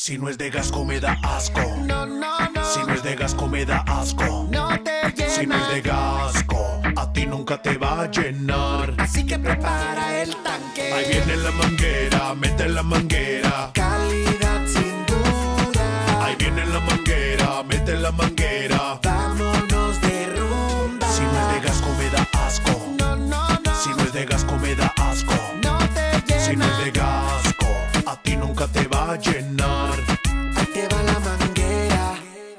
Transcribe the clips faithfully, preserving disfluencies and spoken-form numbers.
Si no es de Gasco me da asco. No, no, no. Si no es de Gasco me da asco. No te llena. Si no es de Gasco, a ti nunca te va a llenar. Así que prepara el tanque. Ahí viene la manguera, mete la manguera. Calidad sin duda. Ahí viene la manguera, mete la manguera. Vámonos de rumba. Si no es de Gasco me da asco. No, no, no. Si no es de Gasco me da asco. No te llena. Si no es de Gasco, a ti nunca te va a llenar. Ahí te va la manguera.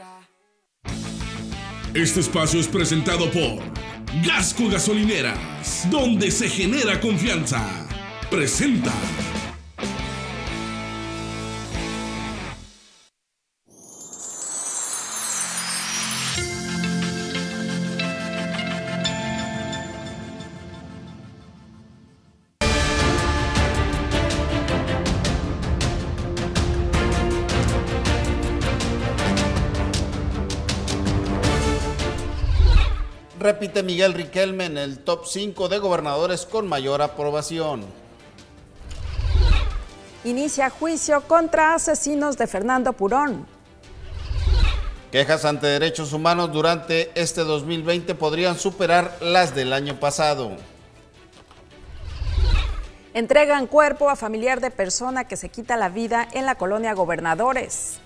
Este espacio es presentado por Gasco Gasolineras, donde se genera confianza. Presenta. Repite Miguel Riquelme en el top cinco de gobernadores con mayor aprobación. Inicia juicio contra asesinos de Fernando Purón. Quejas ante derechos humanos durante este dos mil veinte podrían superar las del año pasado. Entregan cuerpo a familiar de persona que se quita la vida en la colonia Gobernadores.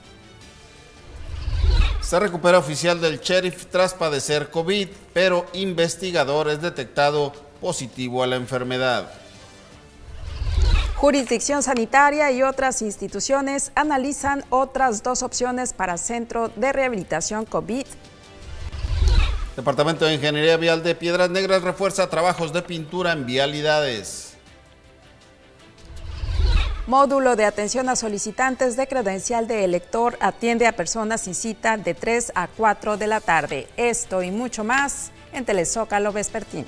Se recupera oficial del sheriff tras padecer COVID, pero investigador es detectado positivo a la enfermedad. Jurisdicción sanitaria y otras instituciones analizan otras dos opciones para centro de rehabilitación COVID. Departamento de Ingeniería Vial de Piedras Negras refuerza trabajos de pintura en vialidades. Módulo de atención a solicitantes de credencial de elector atiende a personas sin cita de tres a cuatro de la tarde. Esto y mucho más en Telezócalo Vespertino.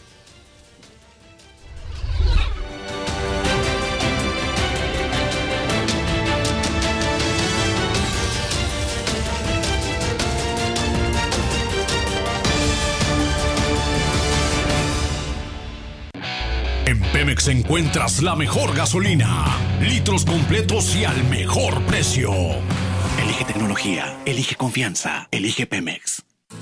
En Pemex encuentras la mejor gasolina, litros completos y al mejor precio. Elige tecnología, elige confianza, elige Pemex.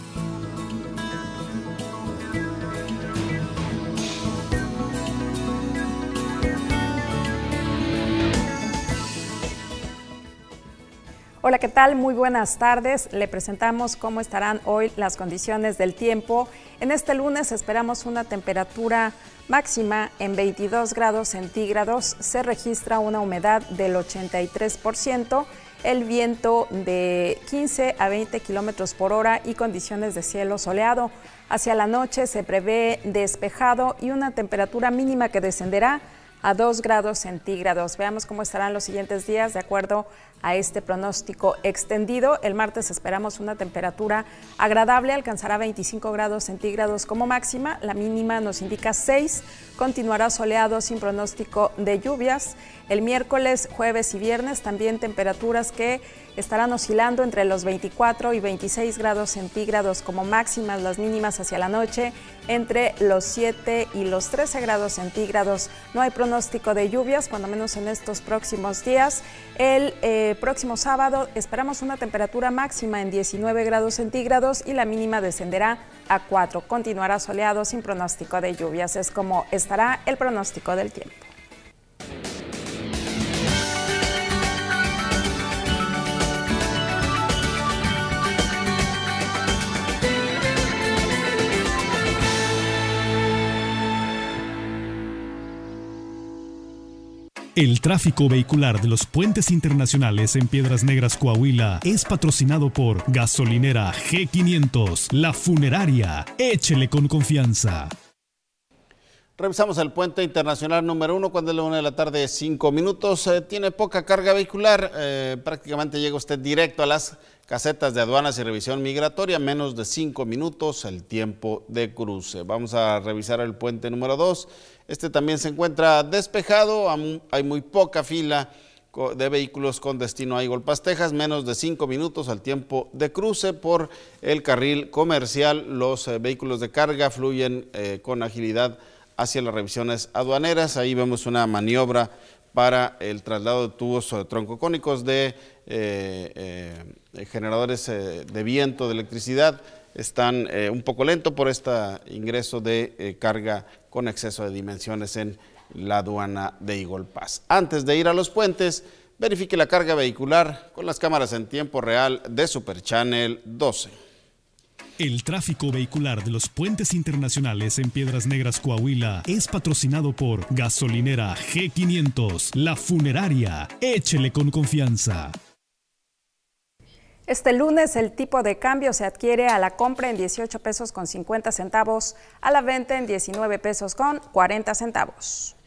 Hola, ¿qué tal? Muy buenas tardes. Le presentamos cómo estarán hoy las condiciones del tiempo. En este lunes esperamos una temperatura máxima en veintidós grados centígrados. Se registra una humedad del ochenta y tres por ciento, el viento de quince a veinte kilómetros por hora y condiciones de cielo soleado. Hacia la noche se prevé despejado y una temperatura mínima que descenderá a dos grados centígrados. Veamos cómo estarán los siguientes días de acuerdo a este pronóstico extendido. El martes esperamos una temperatura agradable, alcanzará veinticinco grados centígrados como máxima, la mínima nos indica seis, continuará soleado sin pronóstico de lluvias. El miércoles, jueves y viernes también temperaturas que estarán oscilando entre los veinticuatro y veintiséis grados centígrados como máximas, las mínimas hacia la noche entre los siete y los trece grados centígrados. No hay pronóstico de lluvias, cuando menos en estos próximos días. El eh, próximo sábado esperamos una temperatura máxima en diecinueve grados centígrados y la mínima descenderá a cuatro. Continuará soleado sin pronóstico de lluvias. Es como estará el pronóstico del tiempo. El tráfico vehicular de los puentes internacionales en Piedras Negras, Coahuila, es patrocinado por Gasolinera G quinientos, La Funeraria. Échele con confianza. Revisamos el puente internacional número uno cuando es la una de la tarde, cinco minutos. Eh, tiene poca carga vehicular, eh, prácticamente llega usted directo a las casetas de aduanas y revisión migratoria, menos de cinco minutos el tiempo de cruce. Vamos a revisar el puente número dos. Este también se encuentra despejado, hay muy poca fila de vehículos con destino a Igolpas, Texas, menos de cinco minutos al tiempo de cruce por el carril comercial. Los eh, vehículos de carga fluyen eh, con agilidad hacia las revisiones aduaneras. Ahí vemos una maniobra para el traslado de tubos troncocónicos de eh, eh, generadores eh, de viento, de electricidad. Están eh, un poco lento por este ingreso de eh, carga con exceso de dimensiones en la aduana de Eagle Pass. Antes de ir a los puentes, verifique la carga vehicular con las cámaras en tiempo real de Super Channel doce. El tráfico vehicular de los puentes internacionales en Piedras Negras, Coahuila, es patrocinado por Gasolinera G quinientos, La Funeraria. Échele con confianza. Este lunes el tipo de cambio se adquiere a la compra en dieciocho pesos con cincuenta centavos, a la venta en diecinueve pesos con cuarenta centavos.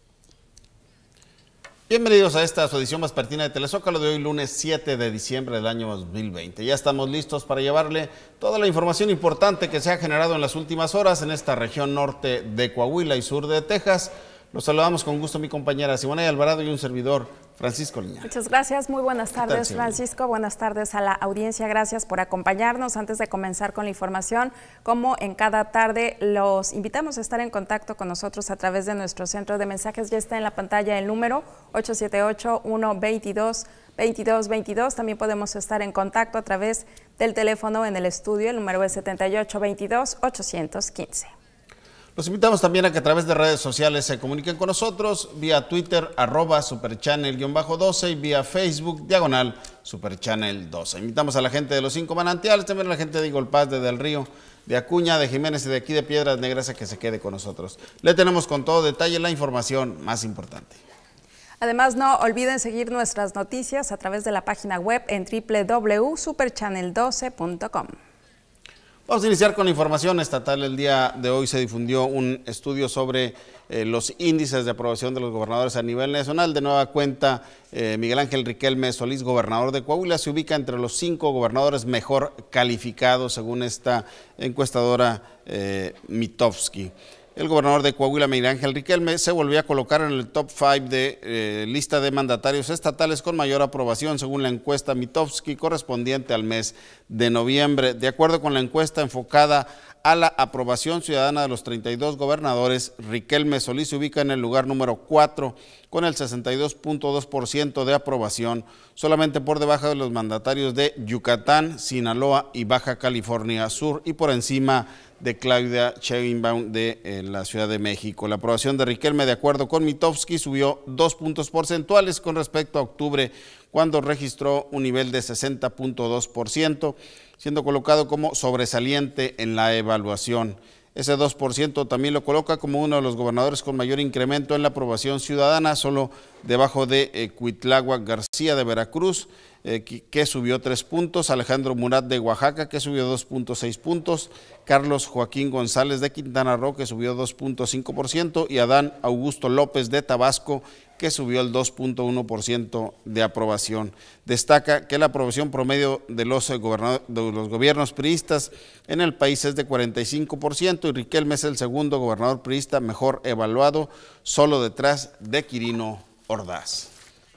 Bienvenidos a esta su edición vespertina de Telezócalo de hoy, lunes siete de diciembre del año dos mil veinte. Ya estamos listos para llevarle toda la información importante que se ha generado en las últimas horas en esta región norte de Coahuila y sur de Texas. Los saludamos con gusto mi compañera Simona Alvarado y un servidor, Francisco Liñán. Muchas gracias, muy buenas tardes, tal, Francisco, buenas tardes a la audiencia, gracias por acompañarnos. Antes de comenzar con la información, como en cada tarde, los invitamos a estar en contacto con nosotros a través de nuestro centro de mensajes. Ya está en la pantalla el número ocho siete ocho, uno dos dos, veintidós veintidós. También podemos estar en contacto a través del teléfono en el estudio, el número es setenta y ocho veintidós, ochocientos quince. Los invitamos también a que a través de redes sociales se comuniquen con nosotros vía Twitter, arroba superchannel-doce y vía Facebook, diagonal superchannel doce. Invitamos a la gente de los cinco manantiales, también a la gente de Eagle Pass, de Del Río, de Acuña, de Jiménez y de aquí de Piedras Negras a que se quede con nosotros. Le tenemos con todo detalle la información más importante. Además, no olviden seguir nuestras noticias a través de la página web en doble u doble u doble u punto superchannel doce punto com. Vamos a iniciar con la información estatal. El día de hoy se difundió un estudio sobre eh, los índices de aprobación de los gobernadores a nivel nacional. De nueva cuenta, eh, Miguel Ángel Riquelme Solís, gobernador de Coahuila, se ubica entre los cinco gobernadores mejor calificados según esta encuestadora eh, Mitofsky. El gobernador de Coahuila, Miguel Ángel Riquelme, se volvió a colocar en el top cinco de eh, lista de mandatarios estatales con mayor aprobación, según la encuesta Mitofsky correspondiente al mes de noviembre. De acuerdo con la encuesta enfocada a la aprobación ciudadana de los treinta y dos gobernadores, Riquelme Solís se ubica en el lugar número cuatro con el sesenta y dos punto dos por ciento de aprobación, solamente por debajo de los mandatarios de Yucatán, Sinaloa y Baja California Sur y por encima de Claudia Sheinbaum de eh, la Ciudad de México. La aprobación de Riquelme, de acuerdo con Mitofsky, subió dos puntos porcentuales con respecto a octubre, cuando registró un nivel de sesenta punto dos por ciento, siendo colocado como sobresaliente en la evaluación. Ese dos por ciento también lo coloca como uno de los gobernadores con mayor incremento en la aprobación ciudadana, solo debajo de eh, Cuitláhuac García de Veracruz, eh, que, que subió tres puntos, Alejandro Murat de Oaxaca, que subió dos punto seis puntos, Carlos Joaquín González de Quintana Roo, que subió dos punto cinco por ciento, y Adán Augusto López de Tabasco, que subió el dos punto uno por ciento de aprobación. Destaca que la aprobación promedio de los, de los gobiernos priistas en el país es de cuarenta y cinco por ciento y Riquelme es el segundo gobernador priista mejor evaluado, solo detrás de Quirino Ordaz.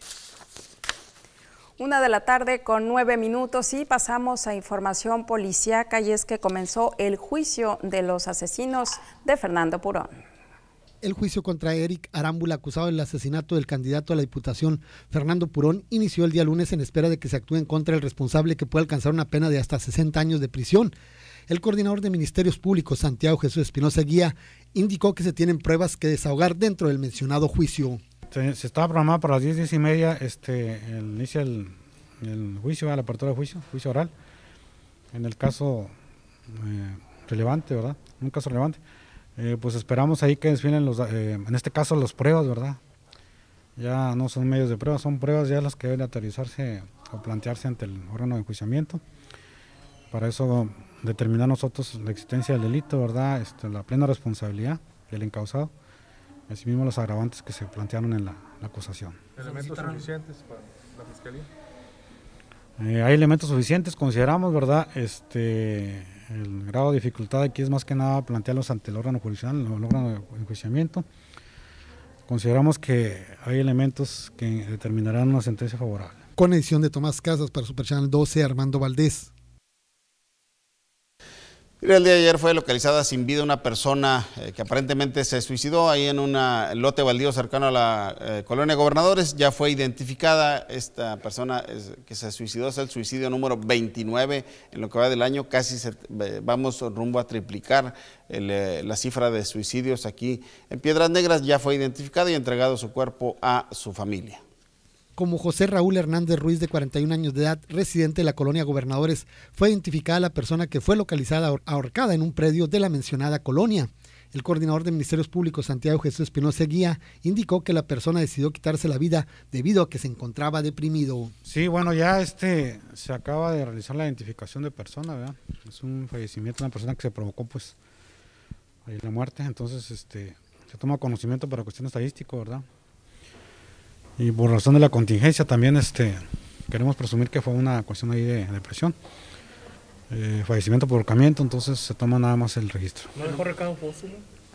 Una de la tarde con nueve minutos y pasamos a información policíaca, y es que comenzó el juicio de los asesinos de Fernando Purón. El juicio contra Eric Arámbula, acusado del asesinato del candidato a la Diputación Fernando Purón, inició el día lunes en espera de que se actúe en contra del responsable, que puede alcanzar una pena de hasta sesenta años de prisión. El coordinador de Ministerios Públicos, Santiago Jesús Espinosa Guía, indicó que se tienen pruebas que desahogar dentro del mencionado juicio. Se, se estaba programado para las diez, diez y media, este, el, inicia el, el juicio, la apertura de juicio, juicio oral, en el caso eh, relevante, ¿verdad? Un caso relevante. Eh, pues esperamos ahí que desfilen los, eh, en este caso las pruebas, ¿verdad? Ya no son medios de prueba, son pruebas ya las que deben aterrizarse o plantearse ante el órgano de enjuiciamiento. Para eso determinar nosotros la existencia del delito, ¿verdad? Este, la plena responsabilidad del encausado, asimismo los agravantes que se plantearon en la, la acusación. ¿Elementos suficientes para la Fiscalía? Eh, hay elementos suficientes, consideramos, ¿verdad? Este, el grado de dificultad aquí es más que nada plantearlos ante el órgano judicial, el órgano de enjuiciamiento. Consideramos que hay elementos que determinarán una sentencia favorable. Con edición de Tomás Casas para Super Channel doce, Armando Valdés. El día de ayer fue localizada sin vida una persona eh, que aparentemente se suicidó ahí en un lote baldío cercano a la eh, colonia Gobernadores. Ya fue identificada esta persona es, que se suicidó, es el suicidio número veintinueve en lo que va del año. Casi se, eh, vamos rumbo a triplicar el, eh, la cifra de suicidios aquí en Piedras Negras. Ya fue identificado y entregado su cuerpo a su familia. Como José Raúl Hernández Ruiz, de cuarenta y un años de edad, residente de la colonia Gobernadores, fue identificada la persona que fue localizada ahorcada en un predio de la mencionada colonia. El coordinador de Ministerios Públicos, Santiago Jesús Espinosa Guía, indicó que la persona decidió quitarse la vida debido a que se encontraba deprimido. Sí, bueno, ya este se acaba de realizar la identificación de persona, ¿verdad? Es un fallecimiento de una persona que se provocó, pues, ahí la muerte. Entonces, este, se toma conocimiento para cuestión estadística, ¿verdad? Y por razón de la contingencia también este, queremos presumir que fue una cuestión ahí de depresión, eh, fallecimiento por ahorcamiento, entonces se toma nada más el registro. ¿No dejó recado póstumo?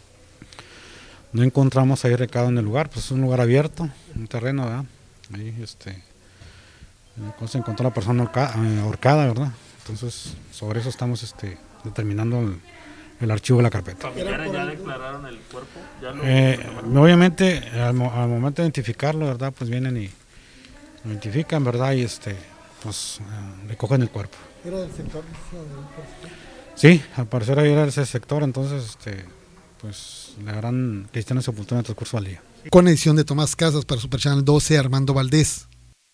No encontramos ahí recado en el lugar, pues es un lugar abierto, un terreno, ¿verdad? Ahí este, se encontró la persona ahorcada, ¿verdad? Entonces sobre eso estamos este, determinando el, el archivo de la carpeta. ¿Familiares ya declararon el cuerpo? ¿Ya lo eh, obviamente al, al momento de identificarlo, ¿verdad? Pues vienen y lo identifican, ¿verdad? Y este, pues eh, recogen el cuerpo. ¿Era del sector? Sí, al parecer ahí era ese sector, entonces este, pues le harán cristiana sepultura en el transcurso del día. Con edición de Tomás Casas para Super Channel doce, Armando Valdés.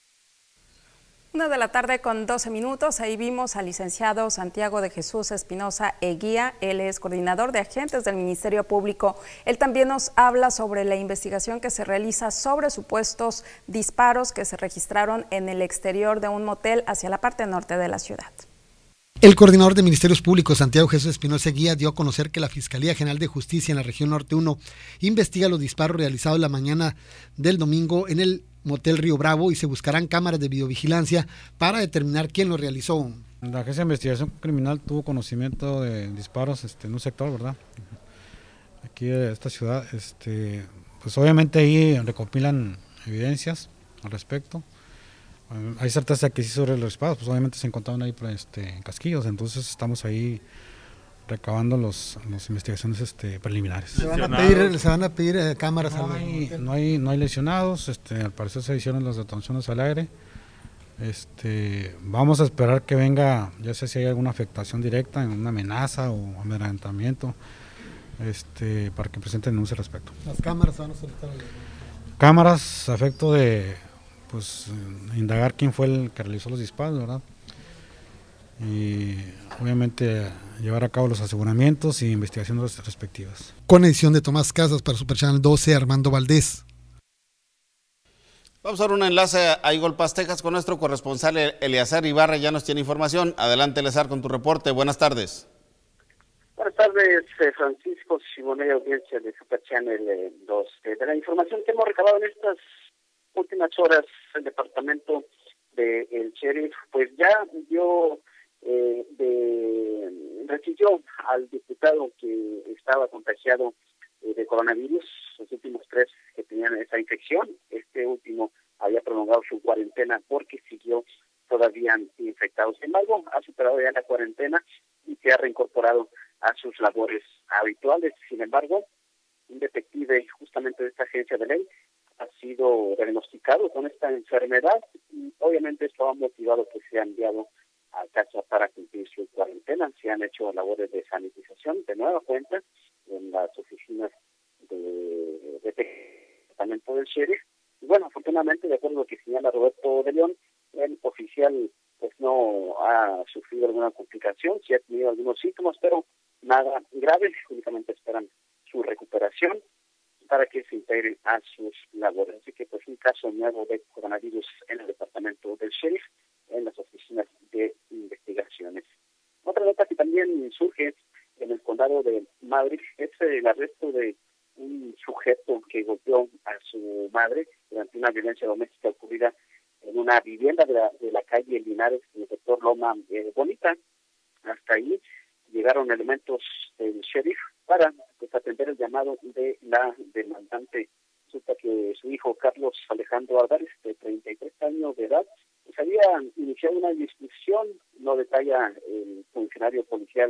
Una de la tarde con doce minutos, ahí vimos al licenciado Santiago de Jesús Espinosa Eguía, él es coordinador de agentes del Ministerio Público. Él también nos habla sobre la investigación que se realiza sobre supuestos disparos que se registraron en el exterior de un motel hacia la parte norte de la ciudad. El coordinador de Ministerios Públicos, Santiago Jesús Espinosa Guía, dio a conocer que la Fiscalía General de Justicia en la región Norte uno investiga los disparos realizados la mañana del domingo en el motel Río Bravo y se buscarán cámaras de videovigilancia para determinar quién lo realizó. La Agencia de Investigación Criminal tuvo conocimiento de disparos este, en un sector, ¿verdad? Aquí de esta ciudad, este, pues obviamente ahí recopilan evidencias al respecto. Hay certeza que sí sobre los disparos, pues obviamente se encontraron ahí este, casquillos, entonces estamos ahí recabando los, las investigaciones este, preliminares. Se van a pedir, se van a pedir eh, cámaras. No hay, no, hay, no hay lesionados, este, al parecer se hicieron las detonaciones al aire. Este, vamos a esperar que venga, ya sé si hay alguna afectación directa, una amenaza o amedrentamiento, este, para que presenten denuncia al respecto. Las cámaras se van a solicitar. Cámaras a efecto de pues indagar quién fue el que realizó los disparos, ¿verdad? Y obviamente llevar a cabo los aseguramientos y investigaciones respectivas. Con edición de Tomás Casas para Super Channel doce, Armando Valdés. Vamos a dar un enlace a Igolpas, Texas, con nuestro corresponsal Eleazar Ibarra, ya nos tiene información. Adelante, Eleazar, con tu reporte. Buenas tardes. Buenas tardes, eh, Francisco Simonella, audiencia de Super Channel eh, dos. Eh, de la información que hemos recabado en estas últimas horas, el departamento del de sheriff, pues ya dio eh, de, recibió al diputado que estaba contagiado eh, de coronavirus, los últimos tres que tenían esa infección. Este último había prolongado su cuarentena porque siguió todavía infectado. Sin embargo, ha superado ya la cuarentena y se ha reincorporado a sus labores habituales. Sin embargo, un detective justamente de esta agencia de ley ha sido diagnosticado con esta enfermedad y obviamente esto ha motivado que se ha enviado a casa para cumplir su cuarentena. Se han hecho labores de sanitización de nueva cuenta en las oficinas de, de departamento del sheriff. Y bueno, afortunadamente, de acuerdo a lo que señala Roberto de León, el oficial pues no ha sufrido alguna complicación, sí ha tenido algunos síntomas, pero nada grave, únicamente esperan su recuperación para que se integren a sus labores. Así que pues un caso nuevo de coronavirus en el departamento del sheriff, en las oficinas de investigaciones. Otra nota que también surge en el condado de Maverick es el arresto de un sujeto que golpeó a su madre durante una violencia doméstica ocurrida en una vivienda de la, de la calle Linares, en el sector Loma eh, Bonita. Hasta ahí llegaron elementos del sheriff para pues, atender el llamado de la demandante. Resulta que su hijo Carlos Alejandro Álvarez, de treinta y tres años de edad, pues había iniciado una discusión, no detalla el funcionario policial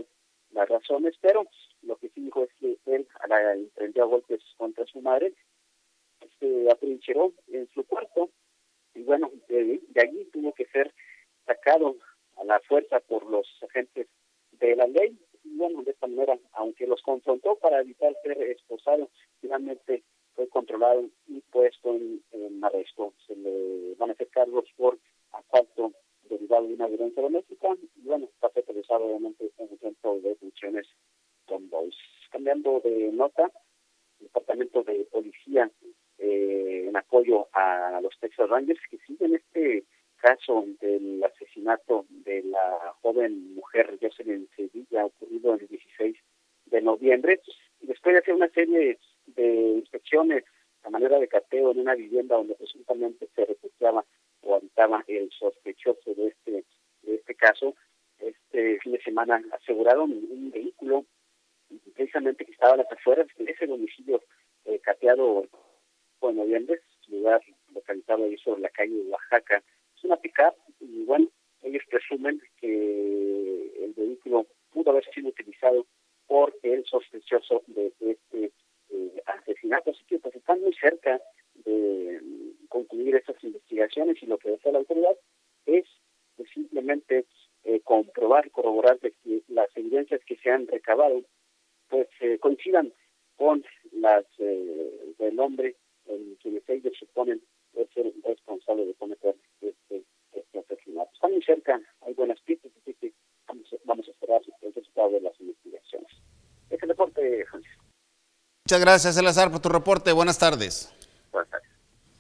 las razones, pero lo que sí dijo es que él la emprendió a golpes contra su madre, se atrincheró en su cuarto y bueno, de, de allí tuvo que ser sacado a la fuerza por los agentes de la ley. Y bueno, de esta manera, aunque los confrontó para evitar ser esposado, finalmente fue controlado y puesto en, en arresto. Se le van a hacer cargos por asalto derivado de una violencia doméstica y bueno, está procesado obviamente en el centro de funciones Tom Boys. Cambiando de nota, el departamento de policía eh, en apoyo a los Texas Rangers que siguen este caso del asesinato de la joven mujer Jocelyn Sevilla ocurrido el dieciséis de noviembre, y después de hacer una serie de inspecciones a manera de cateo en una vivienda donde presuntamente se refugiaba o habitaba el sospechoso de este de este caso, este fin de semana aseguraron un vehículo precisamente que estaba a las afueras de ese domicilio eh, cateado en noviembre, lugar localizado ahí sobre la calle Oaxaca. Es una pick-up y bueno, ellos presumen que el vehículo pudo haber sido utilizado por el sospechoso de este eh, asesinato, así que pues están muy cerca de concluir estas investigaciones y lo que desea la autoridad es pues, simplemente eh, comprobar, corroborar de que las evidencias que se han recabado pues eh, coincidan con las eh, del hombre en quienes ellos suponen ser responsable de cometer este, este asesinato. Están muy cerca, hay buenas pistas, así que vamos, vamos a esperar el resultado de las investigaciones. Este es el reporte, Francis. Muchas gracias, Salazar, por tu reporte. Buenas tardes. Buenas tardes.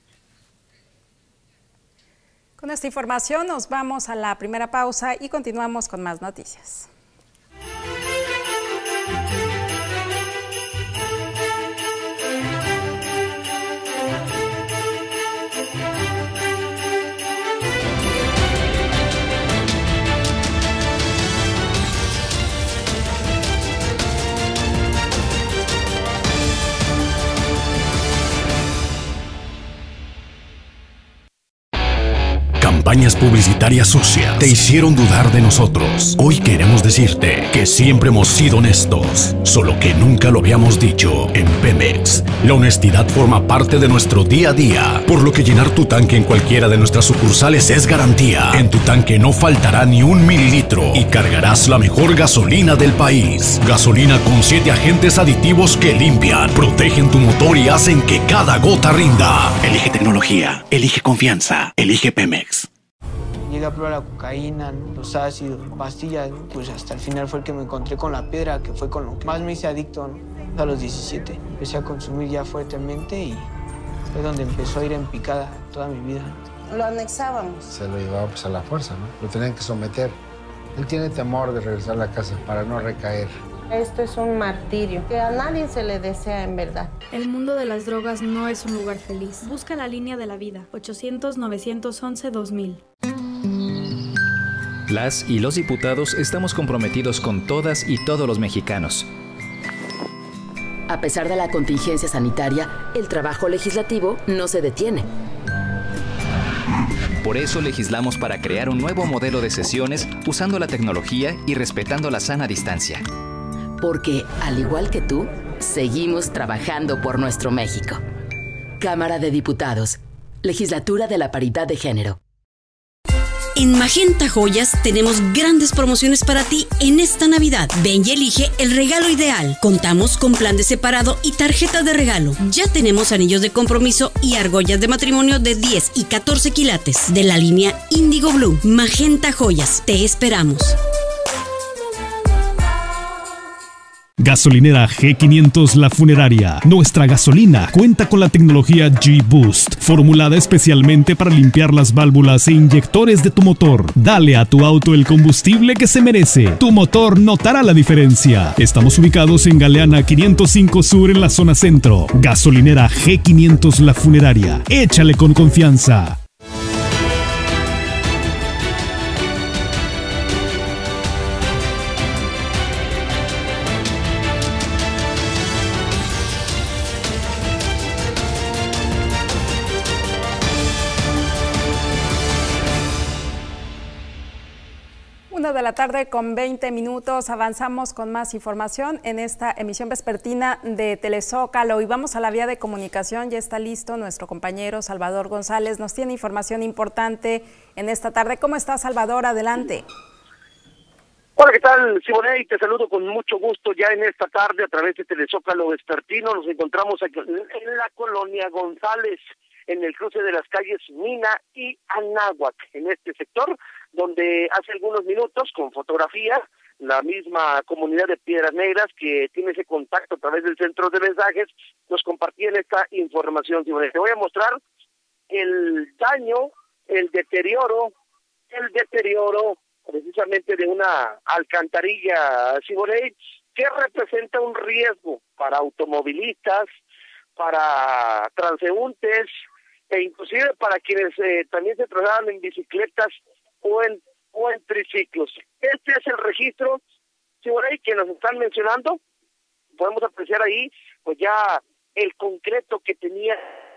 Con esta información nos vamos a la primera pausa y continuamos con más noticias. Campañas publicitarias sucias te hicieron dudar de nosotros. Hoy queremos decirte que siempre hemos sido honestos, solo que nunca lo habíamos dicho. En Pemex, la honestidad forma parte de nuestro día a día, por lo que llenar tu tanque en cualquiera de nuestras sucursales es garantía. En tu tanque no faltará ni un mililitro y cargarás la mejor gasolina del país. Gasolina con siete agentes aditivos que limpian, protegen tu motor y hacen que cada gota rinda. Elige tecnología, elige confianza, elige Pemex. Llegué a probar la cocaína, los ácidos, pastillas, pues hasta el final fue el que me encontré con la piedra, que fue con lo que más me hice adicto, ¿no? A los diecisiete. Empecé a consumir ya fuertemente y fue donde empezó a ir en picada toda mi vida. Lo anexábamos. Se lo llevaba pues a la fuerza, ¿no? Lo tenían que someter. Él tiene temor de regresar a la casa para no recaer. Esto es un martirio que a nadie se le desea en verdad. El mundo de las drogas no es un lugar feliz. Busca la línea de la vida. ochocientos, novecientos once, dos mil. Las y los diputados estamos comprometidos con todas y todos los mexicanos. A pesar de la contingencia sanitaria, el trabajo legislativo no se detiene. Por eso legislamos para crear un nuevo modelo de sesiones usando la tecnología y respetando la sana distancia. Porque, al igual que tú, seguimos trabajando por nuestro México. Cámara de Diputados. Legislatura de la Paridad de Género. En Magenta Joyas tenemos grandes promociones para ti en esta Navidad. Ven y elige el regalo ideal. Contamos con plan de separado y tarjeta de regalo. Ya tenemos anillos de compromiso y argollas de matrimonio de diez y catorce quilates de la línea Indigo Blue. Magenta Joyas, te esperamos. Gasolinera G quinientos La Funeraria. Nuestra gasolina cuenta con la tecnología G-Boost, formulada especialmente para limpiar las válvulas e inyectores de tu motor. Dale a tu auto el combustible que se merece. Tu motor notará la diferencia. Estamos ubicados en Galeana quinientos cinco Sur en la zona centro. Gasolinera G quinientos La Funeraria. Échale con confianza. Una de la tarde con veinte minutos, avanzamos con más información en esta emisión vespertina de Telezócalo y vamos a la vía de comunicación. Ya está listo nuestro compañero Salvador González, nos tiene información importante en esta tarde. ¿Cómo está, Salvador? Adelante. Hola, ¿qué tal, Siboney? Te saludo con mucho gusto ya en esta tarde a través de Telezócalo vespertino. Nos encontramos aquí en la colonia González, en el cruce de las calles Mina y Anáhuac, en este sector, donde hace algunos minutos, con fotografías, la misma comunidad de Piedras Negras, que tiene ese contacto a través del centro de mensajes, nos compartían esta información. Te voy a mostrar el daño, el deterioro, el deterioro precisamente de una alcantarilla, Siboney, que representa un riesgo para automovilistas, para transeúntes, e inclusive para quienes eh, también se trasladan en bicicletas o en o en triciclos. Este es el registro, Siboney, que nos están mencionando. Podemos apreciar ahí, pues ya el concreto que tenía,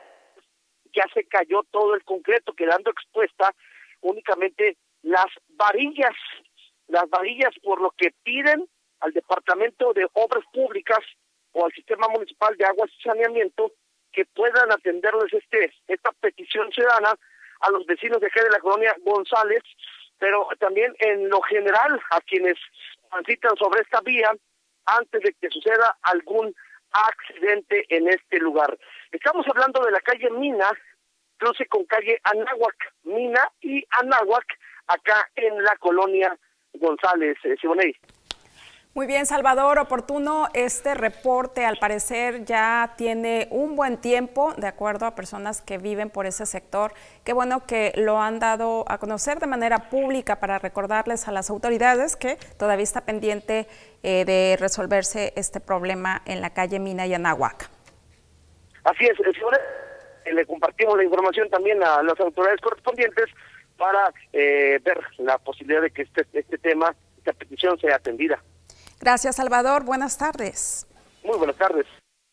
ya se cayó todo el concreto, quedando expuesta únicamente las varillas, las varillas, por lo que piden al Departamento de Obras Públicas o al Sistema Municipal de Aguas y Saneamiento que puedan atenderles este esta petición ciudadana a los vecinos de acá de la colonia González, pero también en lo general a quienes transitan sobre esta vía antes de que suceda algún accidente en este lugar. Estamos hablando de la calle Mina, cruce con calle Anáhuac, Mina y Anáhuac, acá en la colonia González, eh, Siboney. Muy bien, Salvador, oportuno este reporte. Al parecer ya tiene un buen tiempo, de acuerdo a personas que viven por ese sector. Qué bueno que lo han dado a conocer de manera pública para recordarles a las autoridades que todavía está pendiente eh, de resolverse este problema en la calle Mina y Anáhuac. Así es, señores, le compartimos la información también a las autoridades correspondientes para eh, ver la posibilidad de que este, este tema, esta petición sea atendida. Gracias, Salvador. Buenas tardes. Muy buenas tardes.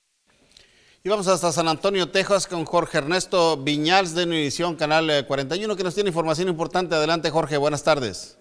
Y vamos hasta San Antonio, Texas, con Jorge Ernesto Viñals de Univisión, Canal cuarenta y uno, que nos tiene información importante. Adelante, Jorge. Buenas tardes.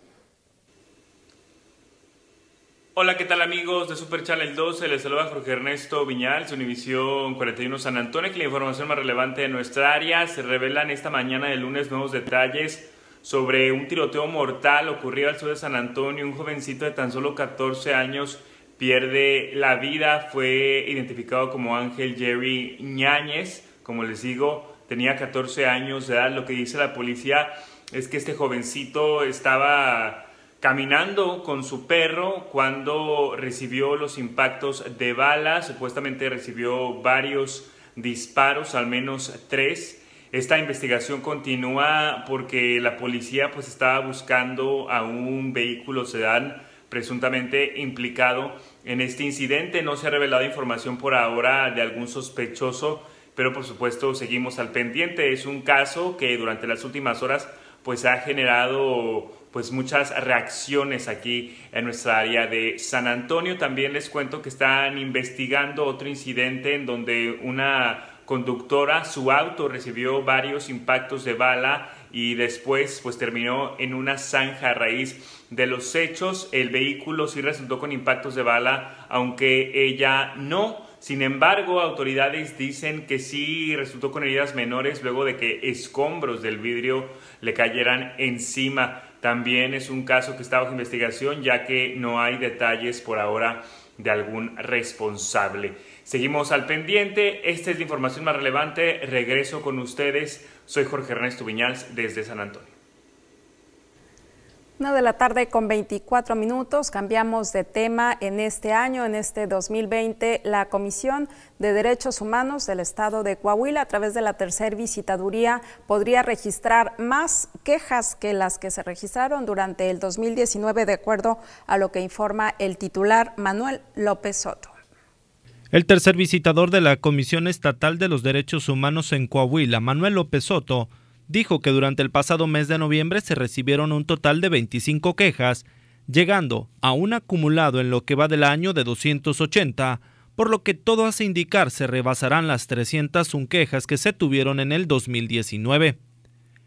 Hola, ¿qué tal, amigos de Super Channel doce? Les saluda Jorge Ernesto Viñals de Univisión cuarenta y uno San Antonio, que la información más relevante de nuestra área. Se revelan esta mañana de lunes nuevos detalles sobre un tiroteo mortal ocurrido al sur de San Antonio. Un jovencito de tan solo catorce años pierde la vida. Fue identificado como Ángel Jerry Ñáñez. Como les digo, tenía catorce años de edad. Lo que dice la policía es que este jovencito estaba caminando con su perro cuando recibió los impactos de bala. Supuestamente recibió varios disparos, al menos tres. Esta investigación continúa porque la policía pues estaba buscando a un vehículo sedán presuntamente implicado en este incidente. No se ha revelado información por ahora de algún sospechoso, pero por supuesto seguimos al pendiente. Es un caso que durante las últimas horas pues ha generado pues muchas reacciones aquí en nuestra área de San Antonio. También les cuento que están investigando otro incidente en donde una conductora, su auto recibió varios impactos de bala y después pues terminó en una zanja a raíz de los hechos. El vehículo sí resultó con impactos de bala, aunque ella no. Sin embargo, autoridades dicen que sí resultó con heridas menores luego de que escombros del vidrio le cayeran encima. También es un caso que está bajo investigación, ya que no hay detalles por ahora de algún responsable. Seguimos al pendiente. Esta es la información más relevante. Regreso con ustedes. Soy Jorge Ernesto Viñals desde San Antonio. Una de la tarde con veinticuatro minutos, cambiamos de tema. En este año, en este dos mil veinte, la Comisión de Derechos Humanos del Estado de Coahuila, a través de la tercer visitaduría, podría registrar más quejas que las que se registraron durante el dos mil diecinueve, de acuerdo a lo que informa el titular Manuel López Soto. El tercer visitador de la Comisión Estatal de los Derechos Humanos en Coahuila, Manuel López Soto, dijo que durante el pasado mes de noviembre se recibieron un total de veinticinco quejas, llegando a un acumulado en lo que va del año de doscientos ochenta, por lo que todo hace indicar se rebasarán las trescientas una quejas que se tuvieron en el dos mil diecinueve.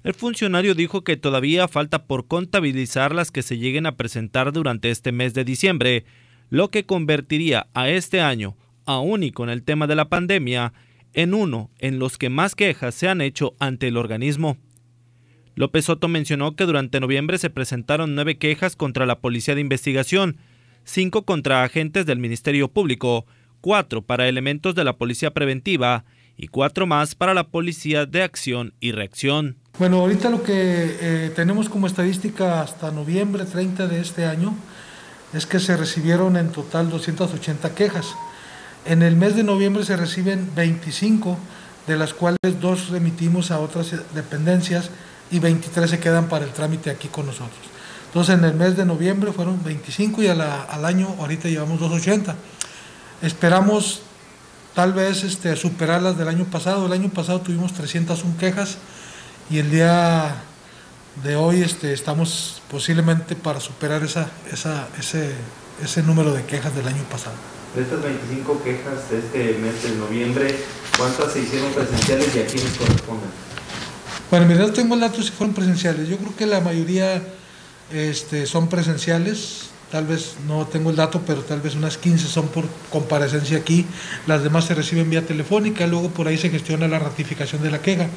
El funcionario dijo que todavía falta por contabilizar las que se lleguen a presentar durante este mes de diciembre, lo que convertiría a este año, aún y con el tema de la pandemia, en uno en los que más quejas se han hecho ante el organismo. López Soto mencionó que durante noviembre se presentaron nueve quejas contra la Policía de Investigación, cinco contra agentes del Ministerio Público, cuatro para elementos de la Policía Preventiva y cuatro más para la Policía de Acción y Reacción. Bueno, ahorita lo que eh, tenemos como estadística hasta noviembre treinta de este año es que se recibieron en total doscientas ochenta quejas. En el mes de noviembre se reciben veinticinco, de las cuales dos remitimos a otras dependencias y veintitrés se quedan para el trámite aquí con nosotros. Entonces en el mes de noviembre fueron veinticinco y a la, al año ahorita llevamos doscientos ochenta. Esperamos tal vez este, superar las del año pasado. El año pasado tuvimos trescientas una quejas y el día de hoy este, estamos posiblemente para superar esa, esa, ese, ese número de quejas del año pasado. De estas veinticinco quejas de este mes de noviembre, ¿cuántas se hicieron presenciales y a quiénes corresponden? Bueno, en verdad tengo el dato si fueron presenciales. Yo creo que la mayoría este, son presenciales. Tal vez no tengo el dato, pero tal vez unas quince son por comparecencia aquí. Las demás se reciben vía telefónica, luego por ahí se gestiona la ratificación de la queja.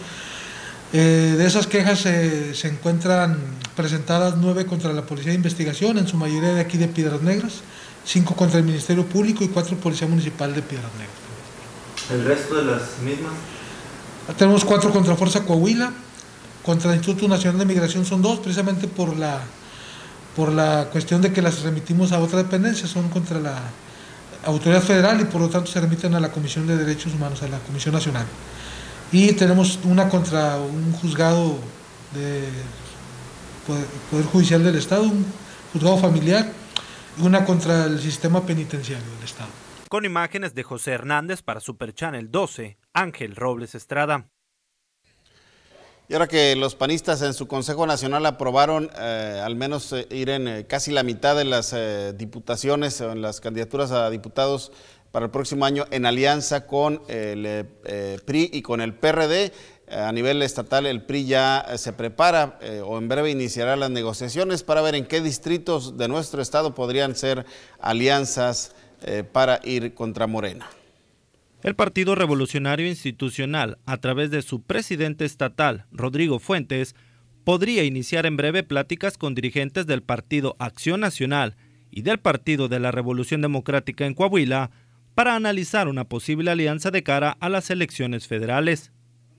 Eh, de esas quejas eh, se encuentran presentadas nueve contra la Policía de Investigación, en su mayoría de aquí de Piedras Negras, cinco contra el Ministerio Público y cuatro Policía Municipal de Piedras Negras. ¿El resto de las mismas? Tenemos cuatro contra Fuerza Coahuila, contra el Instituto Nacional de Migración son dos, precisamente por la, por la cuestión de que las remitimos a otra dependencia, son contra la Autoridad Federal y por lo tanto se remiten a la Comisión de Derechos Humanos, a la Comisión Nacional. Y tenemos una contra un juzgado de Poder, Poder Judicial del Estado, un juzgado familiar, y una contra el sistema penitenciario del Estado. Con imágenes de José Hernández para Super Channel doce, Ángel Robles Estrada. Y ahora que los panistas en su Consejo Nacional aprobaron eh, al menos eh, ir en eh, casi la mitad de las eh, diputaciones o en las candidaturas a diputados para el próximo año en alianza con el eh, P R I y con el P R D, eh, a nivel estatal el P R I ya eh, se prepara eh, o en breve iniciará las negociaciones para ver en qué distritos de nuestro estado podrían ser alianzas eh, para ir contra Morena. El Partido Revolucionario Institucional, a través de su presidente estatal, Rodrigo Fuentes, podría iniciar en breve pláticas con dirigentes del Partido Acción Nacional y del Partido de la Revolución Democrática en Coahuila para analizar una posible alianza de cara a las elecciones federales.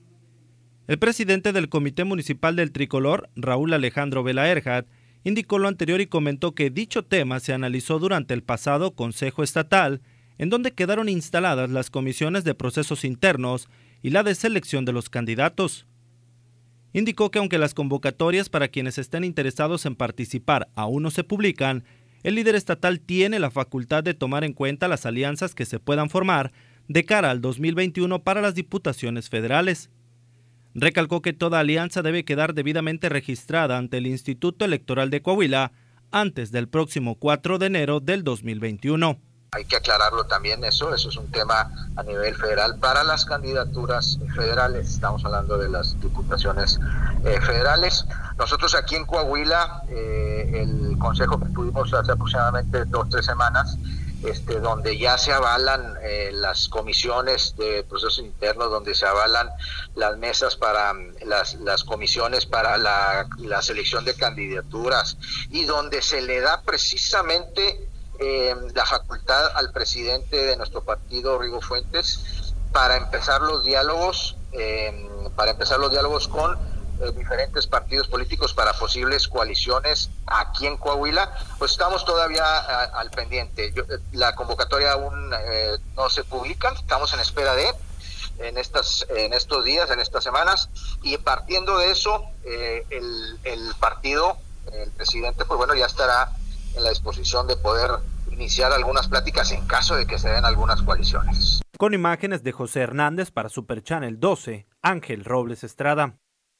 El presidente del Comité Municipal del Tricolor, Raúl Alejandro Velaerjat, indicó lo anterior y comentó que dicho tema se analizó durante el pasado Consejo Estatal, en donde quedaron instaladas las comisiones de procesos internos y la de selección de los candidatos. Indicó que aunque las convocatorias para quienes estén interesados en participar aún no se publican, el líder estatal tiene la facultad de tomar en cuenta las alianzas que se puedan formar de cara al dos mil veintiuno para las diputaciones federales. Recalcó que toda alianza debe quedar debidamente registrada ante el Instituto Electoral de Coahuila antes del próximo cuatro de enero del dos mil veintiuno. Hay que aclararlo también eso, eso es un tema a nivel federal para las candidaturas federales, estamos hablando de las diputaciones eh, federales. Nosotros aquí en Coahuila, eh, el consejo que tuvimos hace aproximadamente dos o tres semanas, este, donde ya se avalan eh, las comisiones de procesos internos, donde se avalan las mesas para las, las comisiones para la, la selección de candidaturas y donde se le da precisamente Eh, la facultad al presidente de nuestro partido, Rigo Fuentes, para empezar los diálogos, eh, para empezar los diálogos con eh, diferentes partidos políticos para posibles coaliciones aquí en Coahuila. Pues estamos todavía a, al pendiente. Yo, la convocatoria aún eh, no se publica, estamos en espera de en estas en estos días, en estas semanas, y partiendo de eso, eh, el, el partido, el presidente, pues bueno, ya estará en la disposición de poder iniciar algunas pláticas en caso de que se den algunas coaliciones. Con imágenes de José Hernández para Super Channel doce, Ángel Robles Estrada.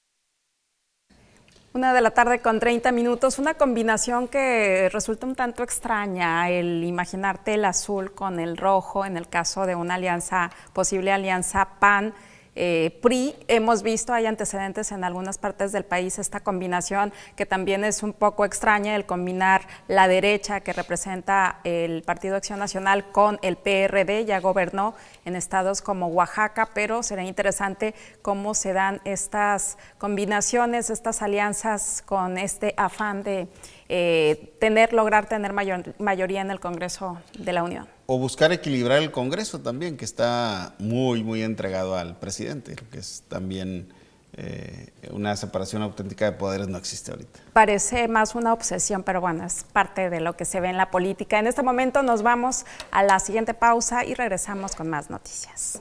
Una de la tarde con treinta minutos, una combinación que resulta un tanto extraña, el imaginarte el azul con el rojo en el caso de una alianza, posible alianza P A N eh, P R I. Hemos visto, hay antecedentes en algunas partes del país, esta combinación que también es un poco extraña, el combinar la derecha que representa el Partido Acción Nacional con el P R D, ya gobernó en estados como Oaxaca, pero será interesante cómo se dan estas combinaciones, estas alianzas con este afán de eh, tener, lograr tener mayor, mayoría en el Congreso de la Unión. O buscar equilibrar el Congreso también, que está muy, muy entregado al presidente, que es también eh, una separación auténtica de poderes no existe ahorita. Parece más una obsesión, pero bueno, es parte de lo que se ve en la política. En este momento nos vamos a la siguiente pausa y regresamos con más noticias.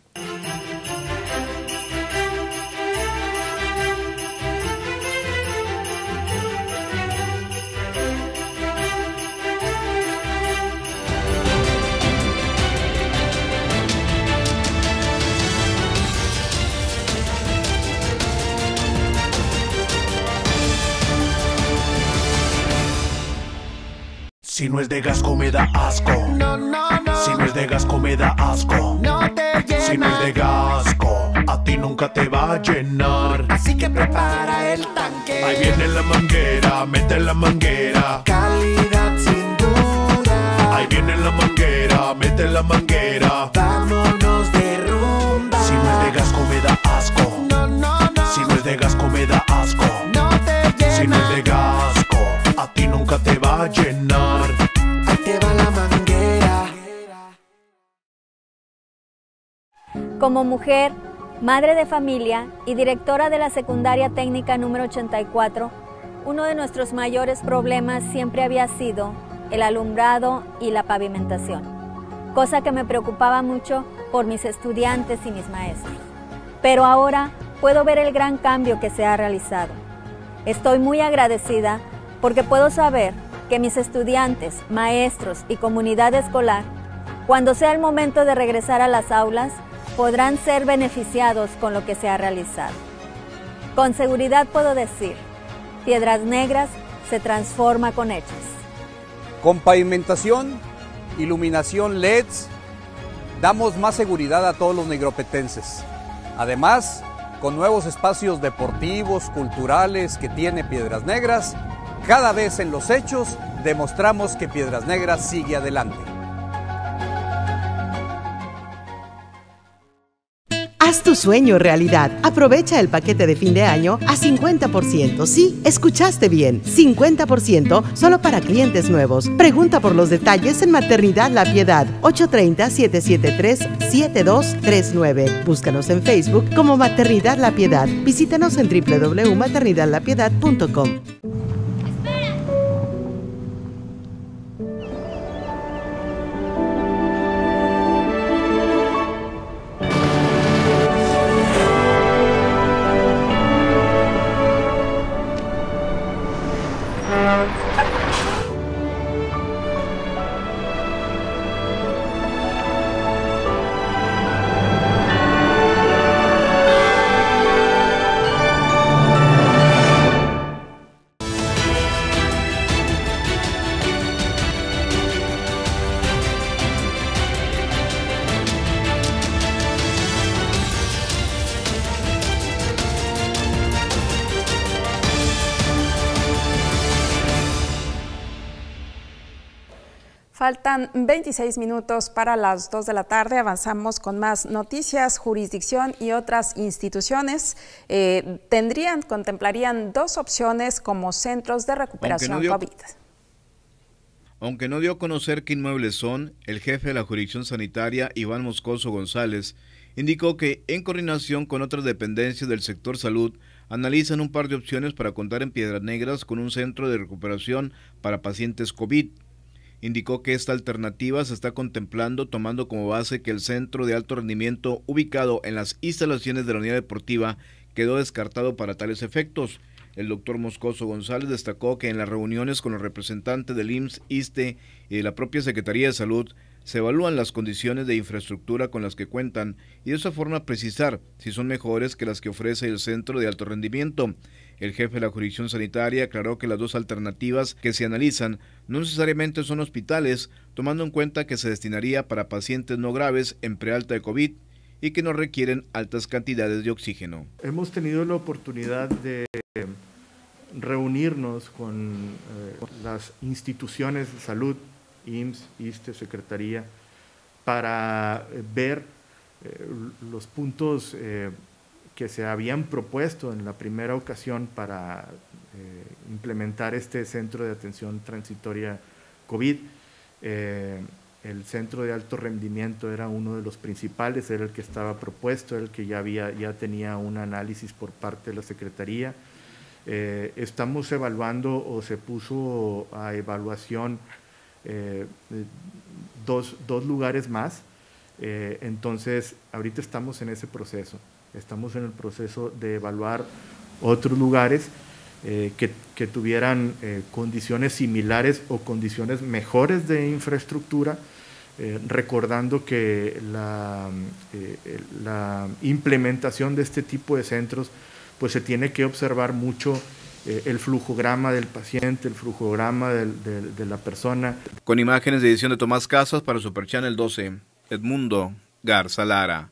Si no es de Gasco me da asco. No, no, no. Si no es de Gasco me da asco. No te llena. Si no es de Gasco, a ti nunca te va a llenar. Así que prepara el tanque. Ahí viene la manguera, mete la manguera. Calidad sin duda. Ahí viene la manguera, mete la manguera. Vámonos de rumba. Si no es de Gasco me da asco. No, no, no. Si no es de Gasco me da asco. No te llena. Si no es de Gasco, a ti nunca te va a llenar. Ahí te va la manguera. Como mujer, madre de familia y directora de la secundaria técnica número ochenta y cuatro, uno de nuestros mayores problemas siempre había sido el alumbrado y la pavimentación, cosa que me preocupaba mucho por mis estudiantes y mis maestros. Pero ahora puedo ver el gran cambio que se ha realizado. Estoy muy agradecida porque puedo saber que mis estudiantes, maestros y comunidad escolar, cuando sea el momento de regresar a las aulas, podrán ser beneficiados con lo que se ha realizado. Con seguridad puedo decir, Piedras Negras se transforma con hechos. Con pavimentación, iluminación L E Ds, damos más seguridad a todos los negropetenses. Además, con nuevos espacios deportivos, culturales que tiene Piedras Negras, cada vez en los hechos demostramos que Piedras Negras sigue adelante. Haz tu sueño realidad. Aprovecha el paquete de fin de año a cincuenta por ciento. Sí, escuchaste bien. cincuenta por ciento solo para clientes nuevos. Pregunta por los detalles en Maternidad La Piedad. ocho tres cero, siete siete tres, siete dos tres nueve. Búscanos en Facebook como Maternidad La Piedad. Visítanos en w w w punto maternidad la piedad punto com. Faltan veintiséis minutos para las dos de la tarde. Avanzamos con más noticias. Jurisdicción y otras instituciones eh, tendrían, contemplarían dos opciones como centros de recuperación Aunque no dio, COVID. Aunque no dio a conocer qué inmuebles son, el jefe de la jurisdicción sanitaria, Iván Moscoso González, indicó que en coordinación con otras dependencias del sector salud, analizan un par de opciones para contar en Piedras Negras con un centro de recuperación para pacientes COVID. Indicó que esta alternativa se está contemplando tomando como base que el centro de alto rendimiento ubicado en las instalaciones de la unidad deportiva quedó descartado para tales efectos. El doctor Moscoso González destacó que en las reuniones con los representantes del I M S S, ISSSTE y de la propia Secretaría de Salud se evalúan las condiciones de infraestructura con las que cuentan y de esa forma precisar si son mejores que las que ofrece el centro de alto rendimiento. El jefe de la jurisdicción sanitaria aclaró que las dos alternativas que se analizan no necesariamente son hospitales, tomando en cuenta que se destinaría para pacientes no graves en prealta de COVID. y que no requieren altas cantidades de oxígeno. Hemos tenido la oportunidad de reunirnos con eh, las instituciones de salud, I M S S, ISSSTE, Secretaría, para ver eh, los puntos eh, que se habían propuesto en la primera ocasión para eh, implementar este centro de atención transitoria COVID. Eh, el centro de alto rendimiento era uno de los principales, era el que estaba propuesto, era el que ya, había, ya tenía un análisis por parte de la Secretaría. Eh, estamos evaluando o se puso a evaluación eh, dos, dos lugares más, eh, entonces ahorita estamos en ese proceso, estamos en el proceso de evaluar otros lugares eh, que, que tuvieran eh, condiciones similares o condiciones mejores de infraestructura, eh, recordando que la, eh, la implementación de este tipo de centros pues se tiene que observar mucho eh, el flujograma del paciente, el flujograma del, del, de la persona. Con imágenes de edición de Tomás Casas para Super Channel doce, Edmundo Garza Lara.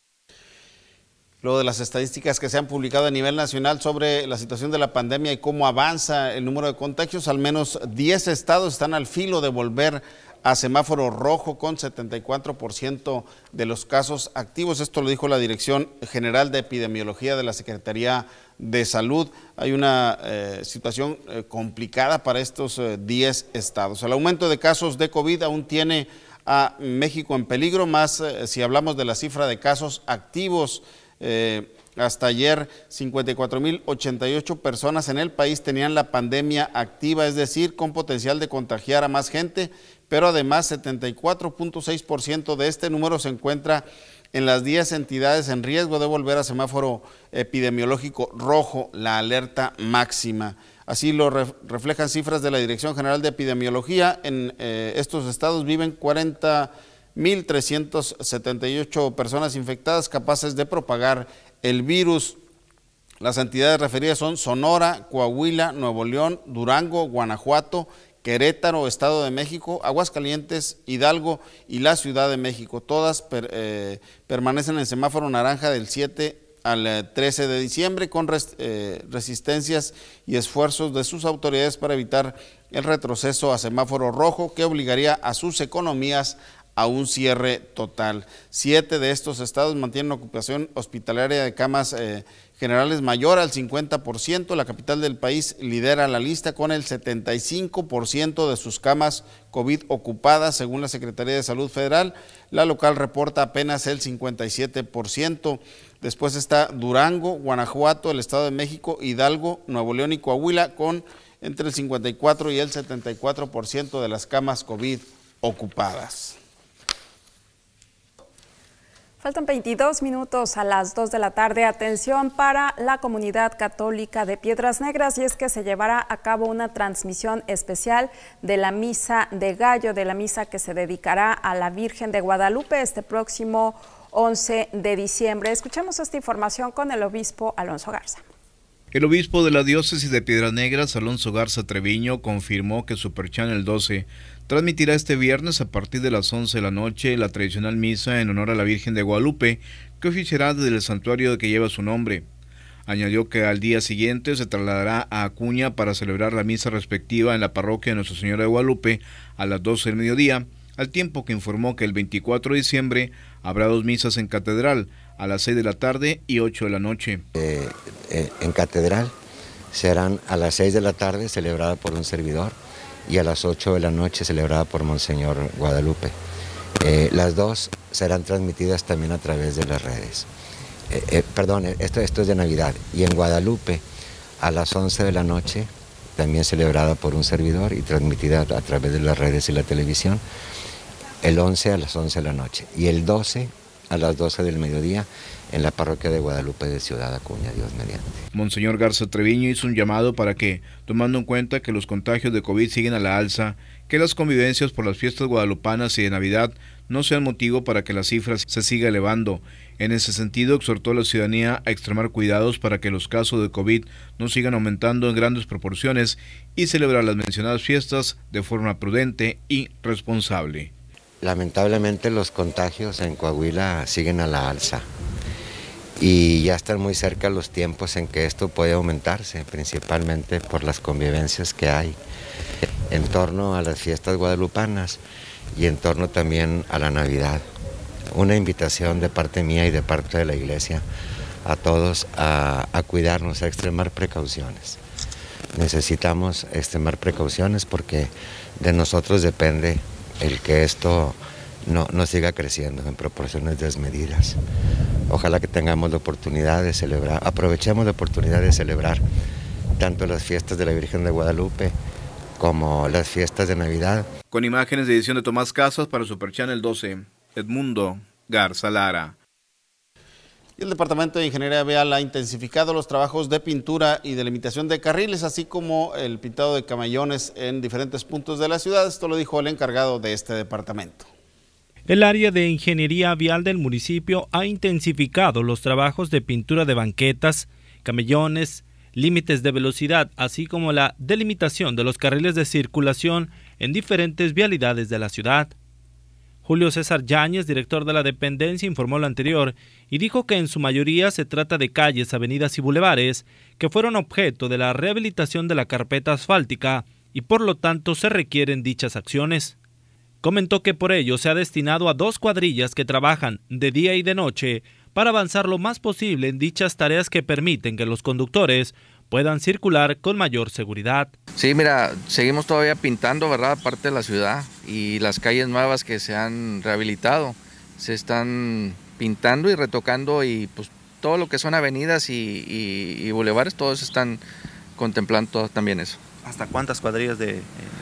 Luego de las estadísticas que se han publicado a nivel nacional sobre la situación de la pandemia y cómo avanza el número de contagios, al menos diez estados están al filo de volver a semáforo rojo con setenta y cuatro por ciento de los casos activos. Esto lo dijo la Dirección General de Epidemiología de la Secretaría de Salud. Hay una eh, situación eh, complicada para estos eh, diez estados. El aumento de casos de COVID aún tiene a México en peligro, más eh, si hablamos de la cifra de casos activos. Eh, hasta ayer cincuenta y cuatro mil ochenta y ocho personas en el país tenían la pandemia activa, es decir, con potencial de contagiar a más gente, pero además setenta y cuatro punto seis por ciento de este número se encuentra en las diez entidades en riesgo de volver a semáforo epidemiológico rojo, la alerta máxima. Así lo re reflejan cifras de la Dirección General de Epidemiología. En eh, estos estados viven cuarenta mil trescientas setenta y ocho personas infectadas capaces de propagar el virus. Las entidades referidas son Sonora, Coahuila, Nuevo León, Durango, Guanajuato, Querétaro, Estado de México, Aguascalientes, Hidalgo y la Ciudad de México. Todas per, eh, permanecen en semáforo naranja del siete al trece de diciembre con res, eh, resistencias y esfuerzos de sus autoridades para evitar el retroceso a semáforo rojo que obligaría a sus economías a un cierre total. Siete de estos estados mantienen ocupación hospitalaria de camas eh, generales mayor al cincuenta por ciento. La capital del país lidera la lista con el setenta y cinco por ciento de sus camas COVID ocupadas, según la Secretaría de Salud Federal. La local reporta apenas el cincuenta y siete por ciento. Después está Durango, Guanajuato, el Estado de México, Hidalgo, Nuevo León y Coahuila, con entre el cincuenta y cuatro y el setenta y cuatro por ciento de las camas COVID ocupadas. Faltan veintidós minutos a las dos de la tarde. Atención para la comunidad católica de Piedras Negras, y es que se llevará a cabo una transmisión especial de la Misa de Gallo, de la misa que se dedicará a la Virgen de Guadalupe este próximo once de diciembre. Escuchemos esta información con el obispo Alonso Garza. El obispo de la diócesis de Piedras Negras, Alonso Garza Treviño, confirmó que Super Channel doce transmitirá este viernes a partir de las once de la noche la tradicional misa en honor a la Virgen de Guadalupe, que oficiará desde el santuario que lleva su nombre. Añadió que al día siguiente se trasladará a Acuña para celebrar la misa respectiva en la parroquia de Nuestra Señora de Guadalupe a las doce del mediodía, al tiempo que informó que el veinticuatro de diciembre habrá dos misas en catedral, a las seis de la tarde y ocho de la noche. Eh, eh, en catedral serán a las seis de la tarde celebrada por un servidor y a las ocho de la noche celebrada por Monseñor Guadalupe. Eh, las dos serán transmitidas también a través de las redes. Eh, eh, perdón, esto, esto es de Navidad. Y en Guadalupe a las once de la noche, también celebrada por un servidor y transmitida a través de las redes y la televisión. El once a las once de la noche y el doce a las doce del mediodía en la parroquia de Guadalupe de Ciudad Acuña, Dios mediante. Monseñor Garza Treviño hizo un llamado para que, tomando en cuenta que los contagios de COVID siguen a la alza, que las convivencias por las fiestas guadalupanas y de Navidad no sean motivo para que las cifras se siga elevando. En ese sentido, exhortó a la ciudadanía a extremar cuidados para que los casos de COVID no sigan aumentando en grandes proporciones y celebrar las mencionadas fiestas de forma prudente y responsable. lamentablemente los contagios en Coahuila siguen a la alza y ya están muy cerca los tiempos en que esto puede aumentarse, principalmente por las convivencias que hay en torno a las fiestas guadalupanas y en torno también a la Navidad. Una invitación de parte mía y de parte de la Iglesia a todos a, a cuidarnos, a extremar precauciones. Necesitamos extremar precauciones porque de nosotros depende el que esto no, no siga creciendo en proporciones desmedidas. Ojalá que tengamos la oportunidad de celebrar, aprovechemos la oportunidad de celebrar tanto las fiestas de la Virgen de Guadalupe como las fiestas de Navidad. Con imágenes de edición de Tomás Casas para Super Channel doce, Edmundo Garza Lara. Y el Departamento de Ingeniería Vial ha intensificado los trabajos de pintura y delimitación de carriles, así como el pintado de camellones en diferentes puntos de la ciudad. Esto lo dijo el encargado de este departamento. El área de Ingeniería Vial del municipio ha intensificado los trabajos de pintura de banquetas, camellones, límites de velocidad, así como la delimitación de los carriles de circulación en diferentes vialidades de la ciudad. Julio César Yáñez, director de la dependencia, informó lo anterior y dijo que en su mayoría se trata de calles, avenidas y bulevares que fueron objeto de la rehabilitación de la carpeta asfáltica y por lo tanto se requieren dichas acciones. Comentó que por ello se ha destinado a dos cuadrillas que trabajan de día y de noche para avanzar lo más posible en dichas tareas que permiten que los conductores puedan circular con mayor seguridad. Sí, mira, seguimos todavía pintando, ¿verdad?, parte de la ciudad y las calles nuevas que se han rehabilitado se están pintando y retocando y pues todo lo que son avenidas y, y, y bulevares, todos están contemplando también eso. ¿Hasta cuántas cuadrillas de...? Eh, de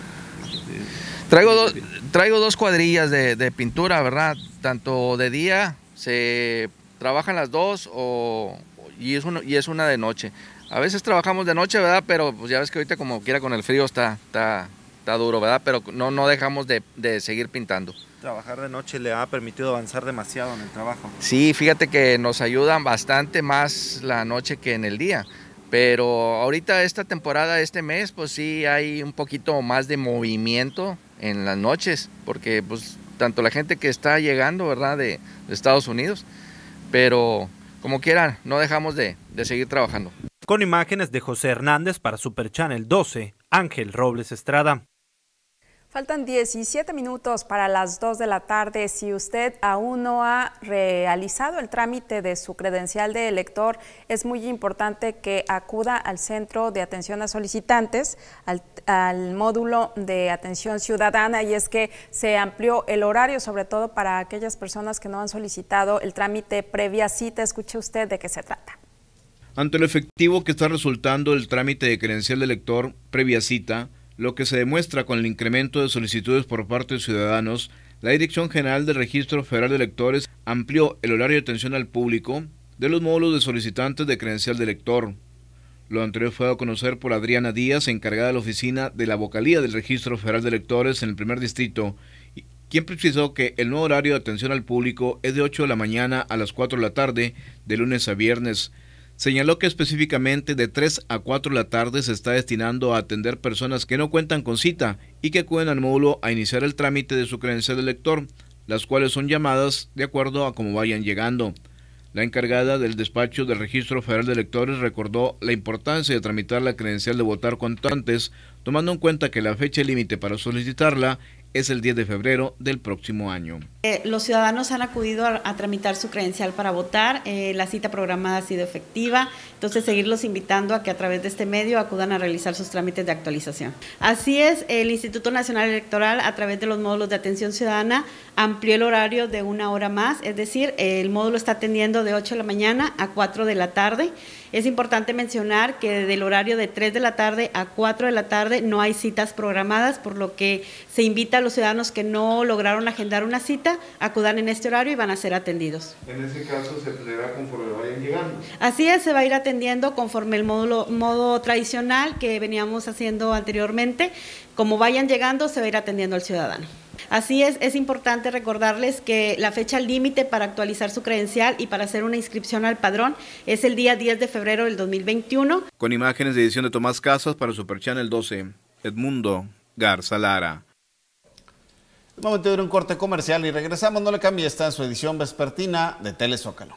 traigo, do, traigo dos cuadrillas de, de pintura, ¿verdad? Tanto de día se trabajan las dos o, y, es uno, y es una de noche. A veces trabajamos de noche, ¿verdad? Pero pues ya ves que ahorita como quiera con el frío está, está, está duro, ¿verdad? Pero no, no dejamos de, de seguir pintando. ¿Trabajar de noche le ha permitido avanzar demasiado en el trabajo? Sí, fíjate que nos ayudan bastante más la noche que en el día. Pero ahorita esta temporada, este mes, pues sí hay un poquito más de movimiento en las noches. Porque pues tanto la gente que está llegando, ¿verdad? De, de Estados Unidos. Pero como quieran, no dejamos de, de seguir trabajando. Con imágenes de José Hernández para Super Channel doce, Ángel Robles Estrada. Faltan diecisiete minutos para las dos de la tarde. Si usted aún no ha realizado el trámite de su credencial de elector, es muy importante que acuda al Centro de Atención a Solicitantes, al, al módulo de atención ciudadana, y es que se amplió el horario, sobre todo para aquellas personas que no han solicitado el trámite previa cita. Escuche usted de qué se trata. Ante lo efectivo que está resultando el trámite de credencial de elector previa cita, lo que se demuestra con el incremento de solicitudes por parte de ciudadanos, la Dirección General del Registro Federal de Electores amplió el horario de atención al público de los módulos de solicitantes de credencial de elector. Lo anterior fue dado a conocer por Adriana Díaz, encargada de la oficina de la vocalía del Registro Federal de Electores en el primer distrito, quien precisó que el nuevo horario de atención al público es de ocho de la mañana a las cuatro de la tarde, de lunes a viernes. Señaló que específicamente de tres a cuatro de la tarde se está destinando a atender personas que no cuentan con cita y que acuden al módulo a iniciar el trámite de su credencial de elector, las cuales son llamadas de acuerdo a cómo vayan llegando. La encargada del despacho del Registro Federal de Electores recordó la importancia de tramitar la credencial de votar cuanto antes, tomando en cuenta que la fecha límite para solicitarla es el diez de febrero del próximo año. Eh, los ciudadanos han acudido a, a tramitar su credencial para votar, eh, la cita programada ha sido efectiva, entonces seguirlos invitando a que a través de este medio acudan a realizar sus trámites de actualización. Así es, el Instituto Nacional Electoral a través de los módulos de atención ciudadana amplió el horario de una hora más, es decir, el módulo está atendiendo de ocho de la mañana a cuatro de la tarde. Es importante mencionar que del horario de tres de la tarde a cuatro de la tarde no hay citas programadas, por lo que se invita a los ciudadanos que no lograron agendar una cita, acudan en este horario y van a ser atendidos. En ese caso se hará conforme vayan llegando. Así es, se va a ir atendiendo conforme el módulo, modo tradicional que veníamos haciendo anteriormente. Como vayan llegando, se va a ir atendiendo al ciudadano. Así es, es importante recordarles que la fecha límite para actualizar su credencial y para hacer una inscripción al padrón es el día diez de febrero del dos mil veintiuno. Con imágenes de edición de Tomás Casas para Super Channel doce, Edmundo Garza Lara. Momento de ir a un corte comercial y regresamos. No le cambie, está en su edición vespertina de Telezócalo.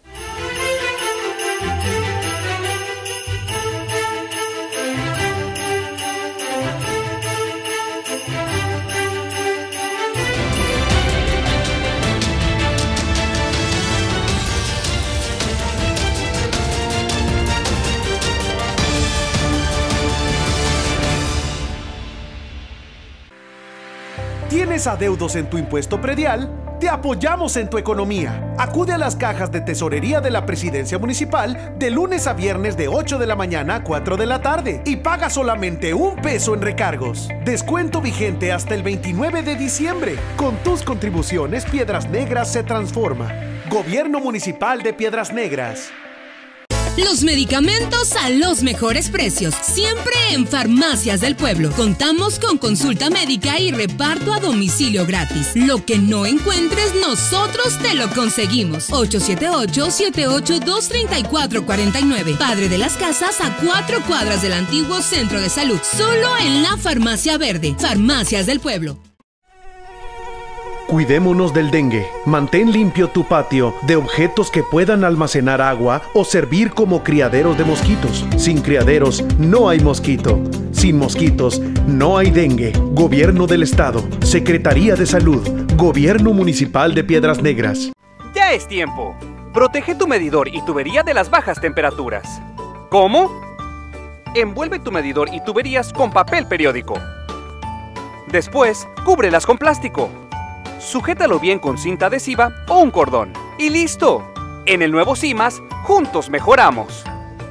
¿Tienes adeudos en tu impuesto predial? Te apoyamos en tu economía. Acude a las cajas de tesorería de la Presidencia Municipal de lunes a viernes de ocho de la mañana a cuatro de la tarde y paga solamente un peso en recargos. Descuento vigente hasta el veintinueve de diciembre. Con tus contribuciones, Piedras Negras se transforma. Gobierno Municipal de Piedras Negras. Los medicamentos a los mejores precios, siempre en Farmacias del Pueblo. Contamos con consulta médica y reparto a domicilio gratis. Lo que no encuentres, nosotros te lo conseguimos. ocho siete ocho, siete ocho dos, tres cuatro cuatro nueve. Padre de las Casas, a cuatro cuadras del antiguo Centro de Salud. Solo en la Farmacia Verde. Farmacias del Pueblo. Cuidémonos del dengue. Mantén limpio tu patio de objetos que puedan almacenar agua o servir como criaderos de mosquitos. Sin criaderos no hay mosquito. Sin mosquitos no hay dengue. Gobierno del Estado, Secretaría de Salud, Gobierno Municipal de Piedras Negras. Ya es tiempo. Protege tu medidor y tubería de las bajas temperaturas. ¿Cómo? Envuelve tu medidor y tuberías con papel periódico. Después, cúbrelas con plástico. Sujétalo bien con cinta adhesiva o un cordón. ¡Y listo! En el nuevo CIMAS, juntos mejoramos.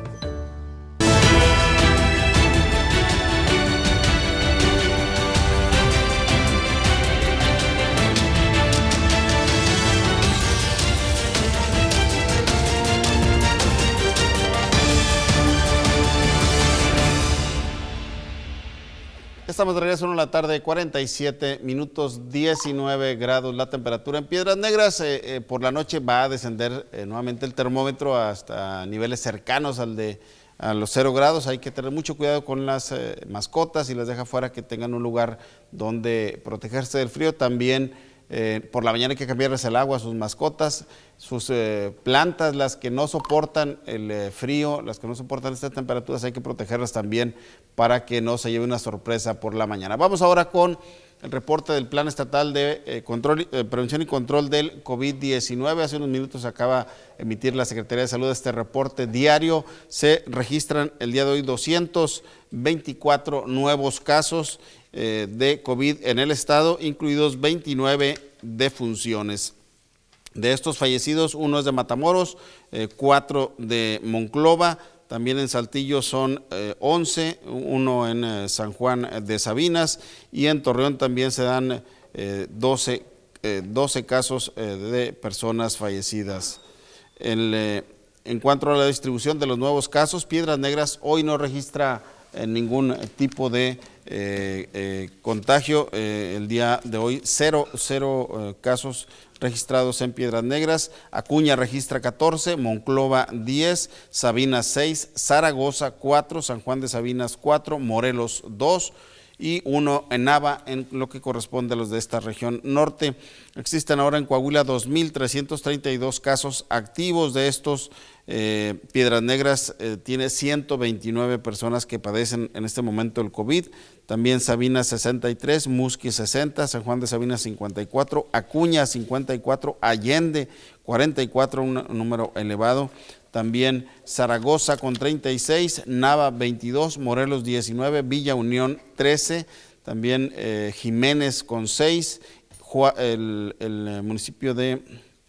Estamos de regreso en la tarde, cuarenta y siete minutos, diecinueve grados la temperatura en Piedras Negras. Eh, eh, por la noche va a descender eh, nuevamente el termómetro hasta niveles cercanos al de a los cero grados. Hay que tener mucho cuidado con las eh, mascotas y las deja fuera, que tengan un lugar donde protegerse del frío. También eh, por la mañana hay que cambiarles el agua a sus mascotas, sus eh, plantas, las que no soportan el eh, frío, las que no soportan estas temperaturas, hay que protegerlas también para que no se lleve una sorpresa por la mañana. Vamos ahora con el reporte del Plan Estatal de eh, control, eh, Prevención y Control del COVID diecinueve. Hace unos minutos acaba de emitir la Secretaría de Salud este reporte diario. Se registran el día de hoy doscientos veinticuatro nuevos casos eh, de COVID en el estado, incluidos veintinueve defunciones. De estos fallecidos, uno es de Matamoros, eh, cuatro de Monclova. También en Saltillo son eh, once, uno en eh, San Juan de Sabinas, y en Torreón también se dan eh, doce, eh, doce casos eh, de personas fallecidas. El, eh, en cuanto a la distribución de los nuevos casos, Piedras Negras hoy no registra eh, ningún tipo de eh, eh, contagio. Eh, el día de hoy cero, cero eh, casos registrados en Piedras Negras. Acuña registra catorce, Monclova diez, Sabinas seis, Zaragoza cuatro, San Juan de Sabinas cuatro, Morelos dos y uno en Nava, en lo que corresponde a los de esta región norte. Existen ahora en Coahuila dos mil trescientos treinta y dos casos activos. De estos, eh, Piedras Negras eh, tiene ciento veintinueve personas que padecen en este momento el COVID. También Sabinas sesenta y tres, Musqui sesenta, San Juan de Sabinas cincuenta y cuatro, Acuña cincuenta y cuatro, Allende cuarenta y cuatro, un número elevado. También Zaragoza con treinta y seis, Nava veintidós, Morelos diecinueve, Villa Unión trece, también eh, Jiménez con seis, Ju el, el municipio de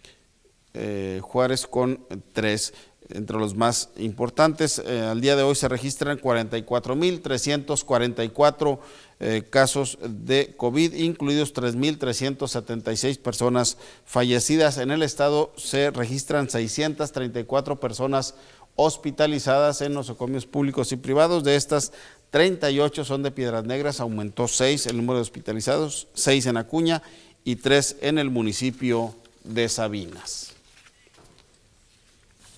eh, Juárez con tres. Entre los más importantes, eh, al día de hoy se registran cuarenta y cuatro mil trescientos cuarenta y cuatro eh, casos de COVID, incluidos tres mil trescientos setenta y seis personas fallecidas. En el estado se registran seiscientas treinta y cuatro personas hospitalizadas en nosocomios públicos y privados. De estas, treinta y ocho son de Piedras Negras, aumentó seis el número de hospitalizados, seis en Acuña y tres en el municipio de Sabinas.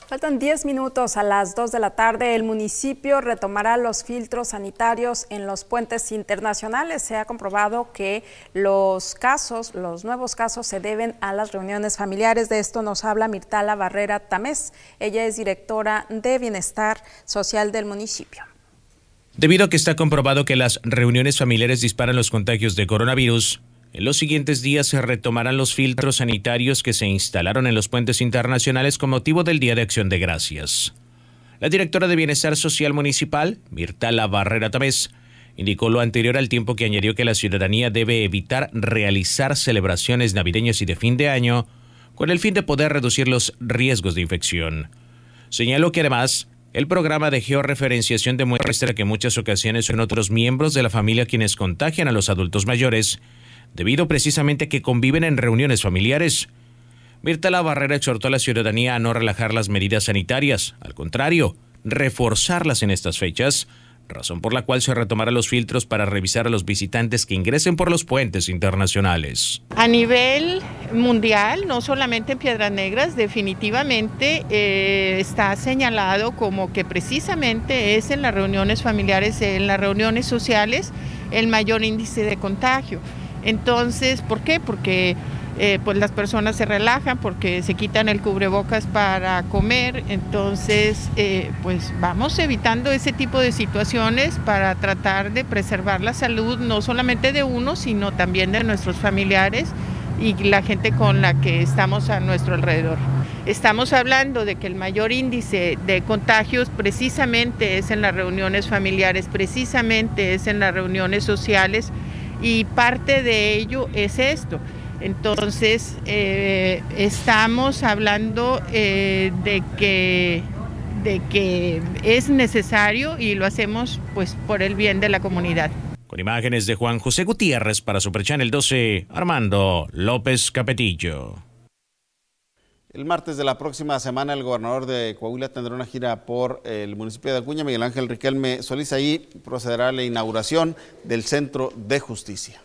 Faltan diez minutos a las dos de la tarde. El municipio retomará los filtros sanitarios en los puentes internacionales. Se ha comprobado que los casos, los nuevos casos se deben a las reuniones familiares. De esto nos habla Mirtala Barrera Tamés. Ella es directora de Bienestar Social del municipio. Debido a que está comprobado que las reuniones familiares disparan los contagios de coronavirus, en los siguientes días se retomarán los filtros sanitarios que se instalaron en los puentes internacionales con motivo del Día de Acción de Gracias. La directora de Bienestar Social Municipal, Mirtala Barrera Tamés, indicó lo anterior al tiempo que añadió que la ciudadanía debe evitar realizar celebraciones navideñas y de fin de año con el fin de poder reducir los riesgos de infección. Señaló que además, el programa de georreferenciación demuestra que en muchas ocasiones son otros miembros de la familia quienes contagian a los adultos mayores, debido precisamente a que conviven en reuniones familiares. Mirtala Barrera exhortó a la ciudadanía a no relajar las medidas sanitarias, al contrario, reforzarlas en estas fechas, razón por la cual se retomarán los filtros para revisar a los visitantes que ingresen por los puentes internacionales. A nivel mundial, no solamente en Piedras Negras, definitivamente eh, está señalado como que precisamente es en las reuniones familiares, en las reuniones sociales, el mayor índice de contagio. Entonces, ¿por qué? Porque eh, pues las personas se relajan, porque se quitan el cubrebocas para comer, entonces eh, pues vamos evitando ese tipo de situaciones para tratar de preservar la salud no solamente de uno, sino también de nuestros familiares y la gente con la que estamos a nuestro alrededor. Estamos hablando de que el mayor índice de contagios precisamente es en las reuniones familiares, precisamente es en las reuniones sociales, y parte de ello es esto. Entonces, eh, estamos hablando eh, de que, de que es necesario y lo hacemos pues por el bien de la comunidad. Con imágenes de Juan José Gutiérrez para Super Channel doce, Armando López Capetillo. El martes de la próxima semana el gobernador de Coahuila tendrá una gira por el municipio de Acuña. Miguel Ángel Riquelme Solís, ahí procederá a la inauguración del Centro de Justicia.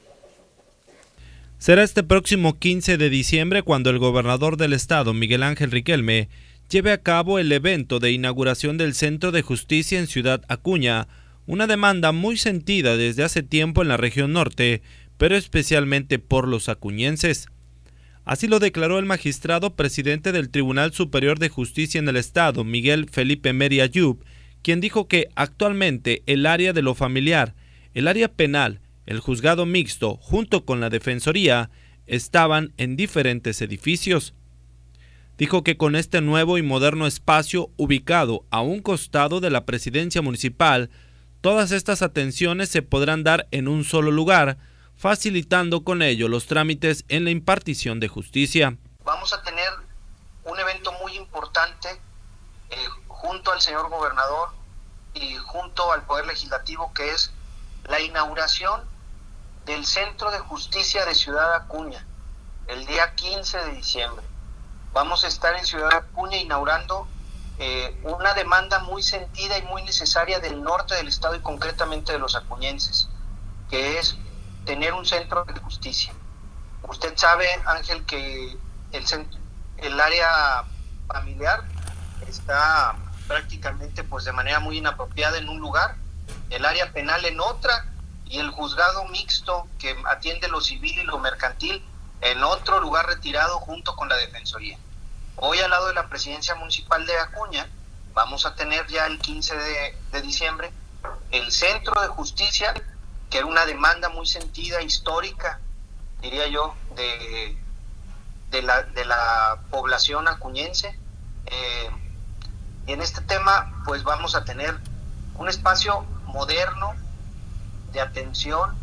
Será este próximo quince de diciembre cuando el gobernador del estado, Miguel Ángel Riquelme, lleve a cabo el evento de inauguración del Centro de Justicia en Ciudad Acuña, una demanda muy sentida desde hace tiempo en la región norte, pero especialmente por los acuñenses. Así lo declaró el magistrado presidente del Tribunal Superior de Justicia en el Estado, Miguel Felipe Meri Ayub, quien dijo que actualmente el área de lo familiar, el área penal, el juzgado mixto, junto con la defensoría, estaban en diferentes edificios. Dijo que con este nuevo y moderno espacio ubicado a un costado de la presidencia municipal, todas estas atenciones se podrán dar en un solo lugar, facilitando con ello los trámites en la impartición de justicia. Vamos a tener un evento muy importante eh, junto al señor gobernador y junto al Poder Legislativo, que es la inauguración del Centro de Justicia de Ciudad Acuña, el día quince de diciembre. Vamos a estar en Ciudad Acuña inaugurando eh, una demanda muy sentida y muy necesaria del norte del estado y concretamente de los acuñenses, que es tener un centro de justicia. Usted sabe, Ángel, que el, centro, el área familiar está prácticamente pues de manera muy inapropiada en un lugar, el área penal en otra y el juzgado mixto que atiende lo civil y lo mercantil en otro lugar retirado junto con la defensoría. Hoy al lado de la presidencia municipal de Acuña vamos a tener ya el quince de, de diciembre el centro de justicia, que era una demanda muy sentida, histórica, diría yo, de, de, la, de la población acuñense. Eh, y en este tema, pues vamos a tener un espacio moderno de atención,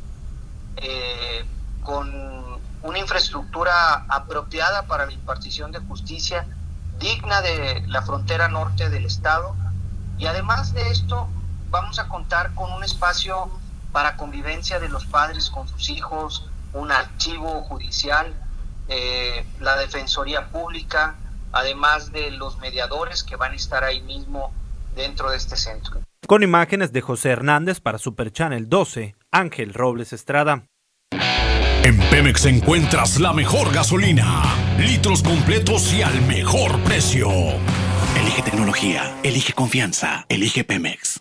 eh, con una infraestructura apropiada para la impartición de justicia, digna de la frontera norte del estado. Y además de esto, vamos a contar con un espacio para convivencia de los padres con sus hijos, un archivo judicial, eh, la defensoría pública, además de los mediadores que van a estar ahí mismo dentro de este centro. Con imágenes de José Hernández para Super Channel doce, Ángel Robles Estrada. En Pemex encuentras la mejor gasolina, litros completos y al mejor precio. Elige tecnología, elige confianza, elige Pemex.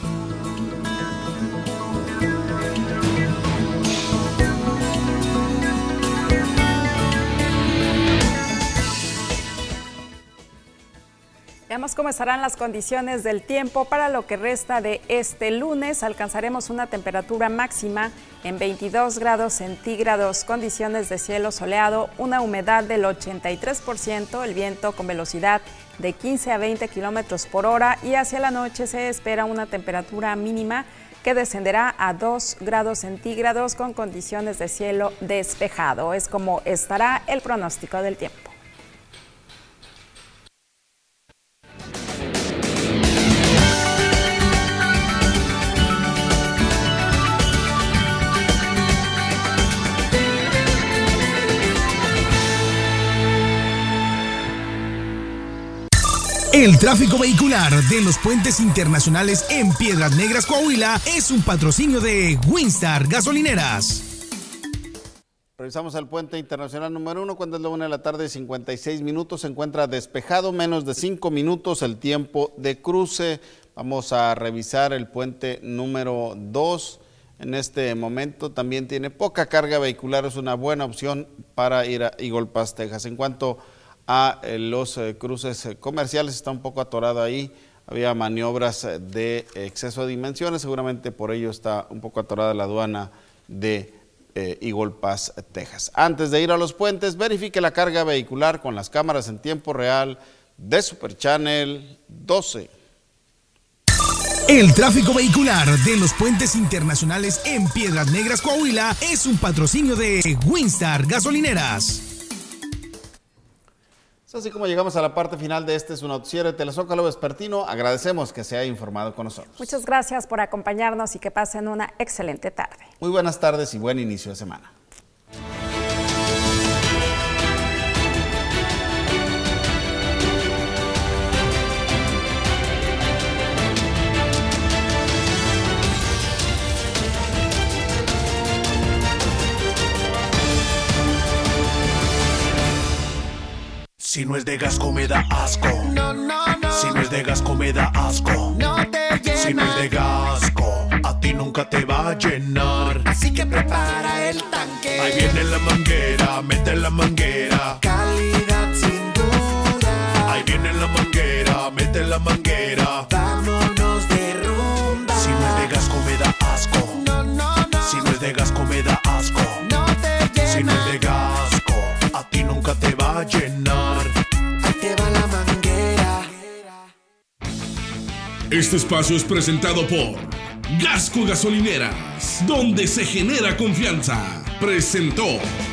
Veamos cómo estarán las condiciones del tiempo para lo que resta de este lunes. Alcanzaremos una temperatura máxima en veintidós grados centígrados, condiciones de cielo soleado, una humedad del ochenta y tres por ciento, el viento con velocidad de quince a veinte kilómetros por hora y hacia la noche se espera una temperatura mínima que descenderá a dos grados centígrados con condiciones de cielo despejado. Es como estará el pronóstico del tiempo. El tráfico vehicular de los puentes internacionales en Piedras Negras, Coahuila, es un patrocinio de Winstar Gasolineras. Revisamos el puente internacional número uno, cuando es la una de la tarde, cincuenta y seis minutos, se encuentra despejado, menos de cinco minutos el tiempo de cruce. Vamos a revisar el puente número dos. En este momento también tiene poca carga vehicular, es una buena opción para ir a Eagle Pass, Texas. En cuanto a eh, los eh, cruces eh, comerciales, está un poco atorado ahí, había maniobras eh, de exceso de dimensiones, seguramente por ello está un poco atorada la aduana de eh, Eagle Pass, Texas. Antes de ir a los puentes, verifique la carga vehicular con las cámaras en tiempo real de Super Channel doce. El tráfico vehicular de los puentes internacionales en Piedras Negras, Coahuila, es un patrocinio de Winstar Gasolineras. Es así como llegamos a la parte final de este su noticiero de Telezócalo Vespertino. Agradecemos que se haya informado con nosotros. Muchas gracias por acompañarnos y que pasen una excelente tarde. Muy buenas tardes y buen inicio de semana. Si no es de Gasco me da asco. No, no, no. Si no es de Gasco me da asco. No te llena. Si no es de Gasco, a ti nunca te va a llenar. Así que prepara el tanque. Ahí viene la manguera, mete la manguera. Calidad sin duda. Ahí viene la manguera, mete la manguera. Vámonos de rumba. Si no es de Gasco me da asco. No, no, no. Si no es de Gasco me da asco. No te llena. Si no es de Gasco, a ti nunca te va a llenar. Este espacio es presentado por Gasco Gasolineras, donde se genera confianza. Presentó.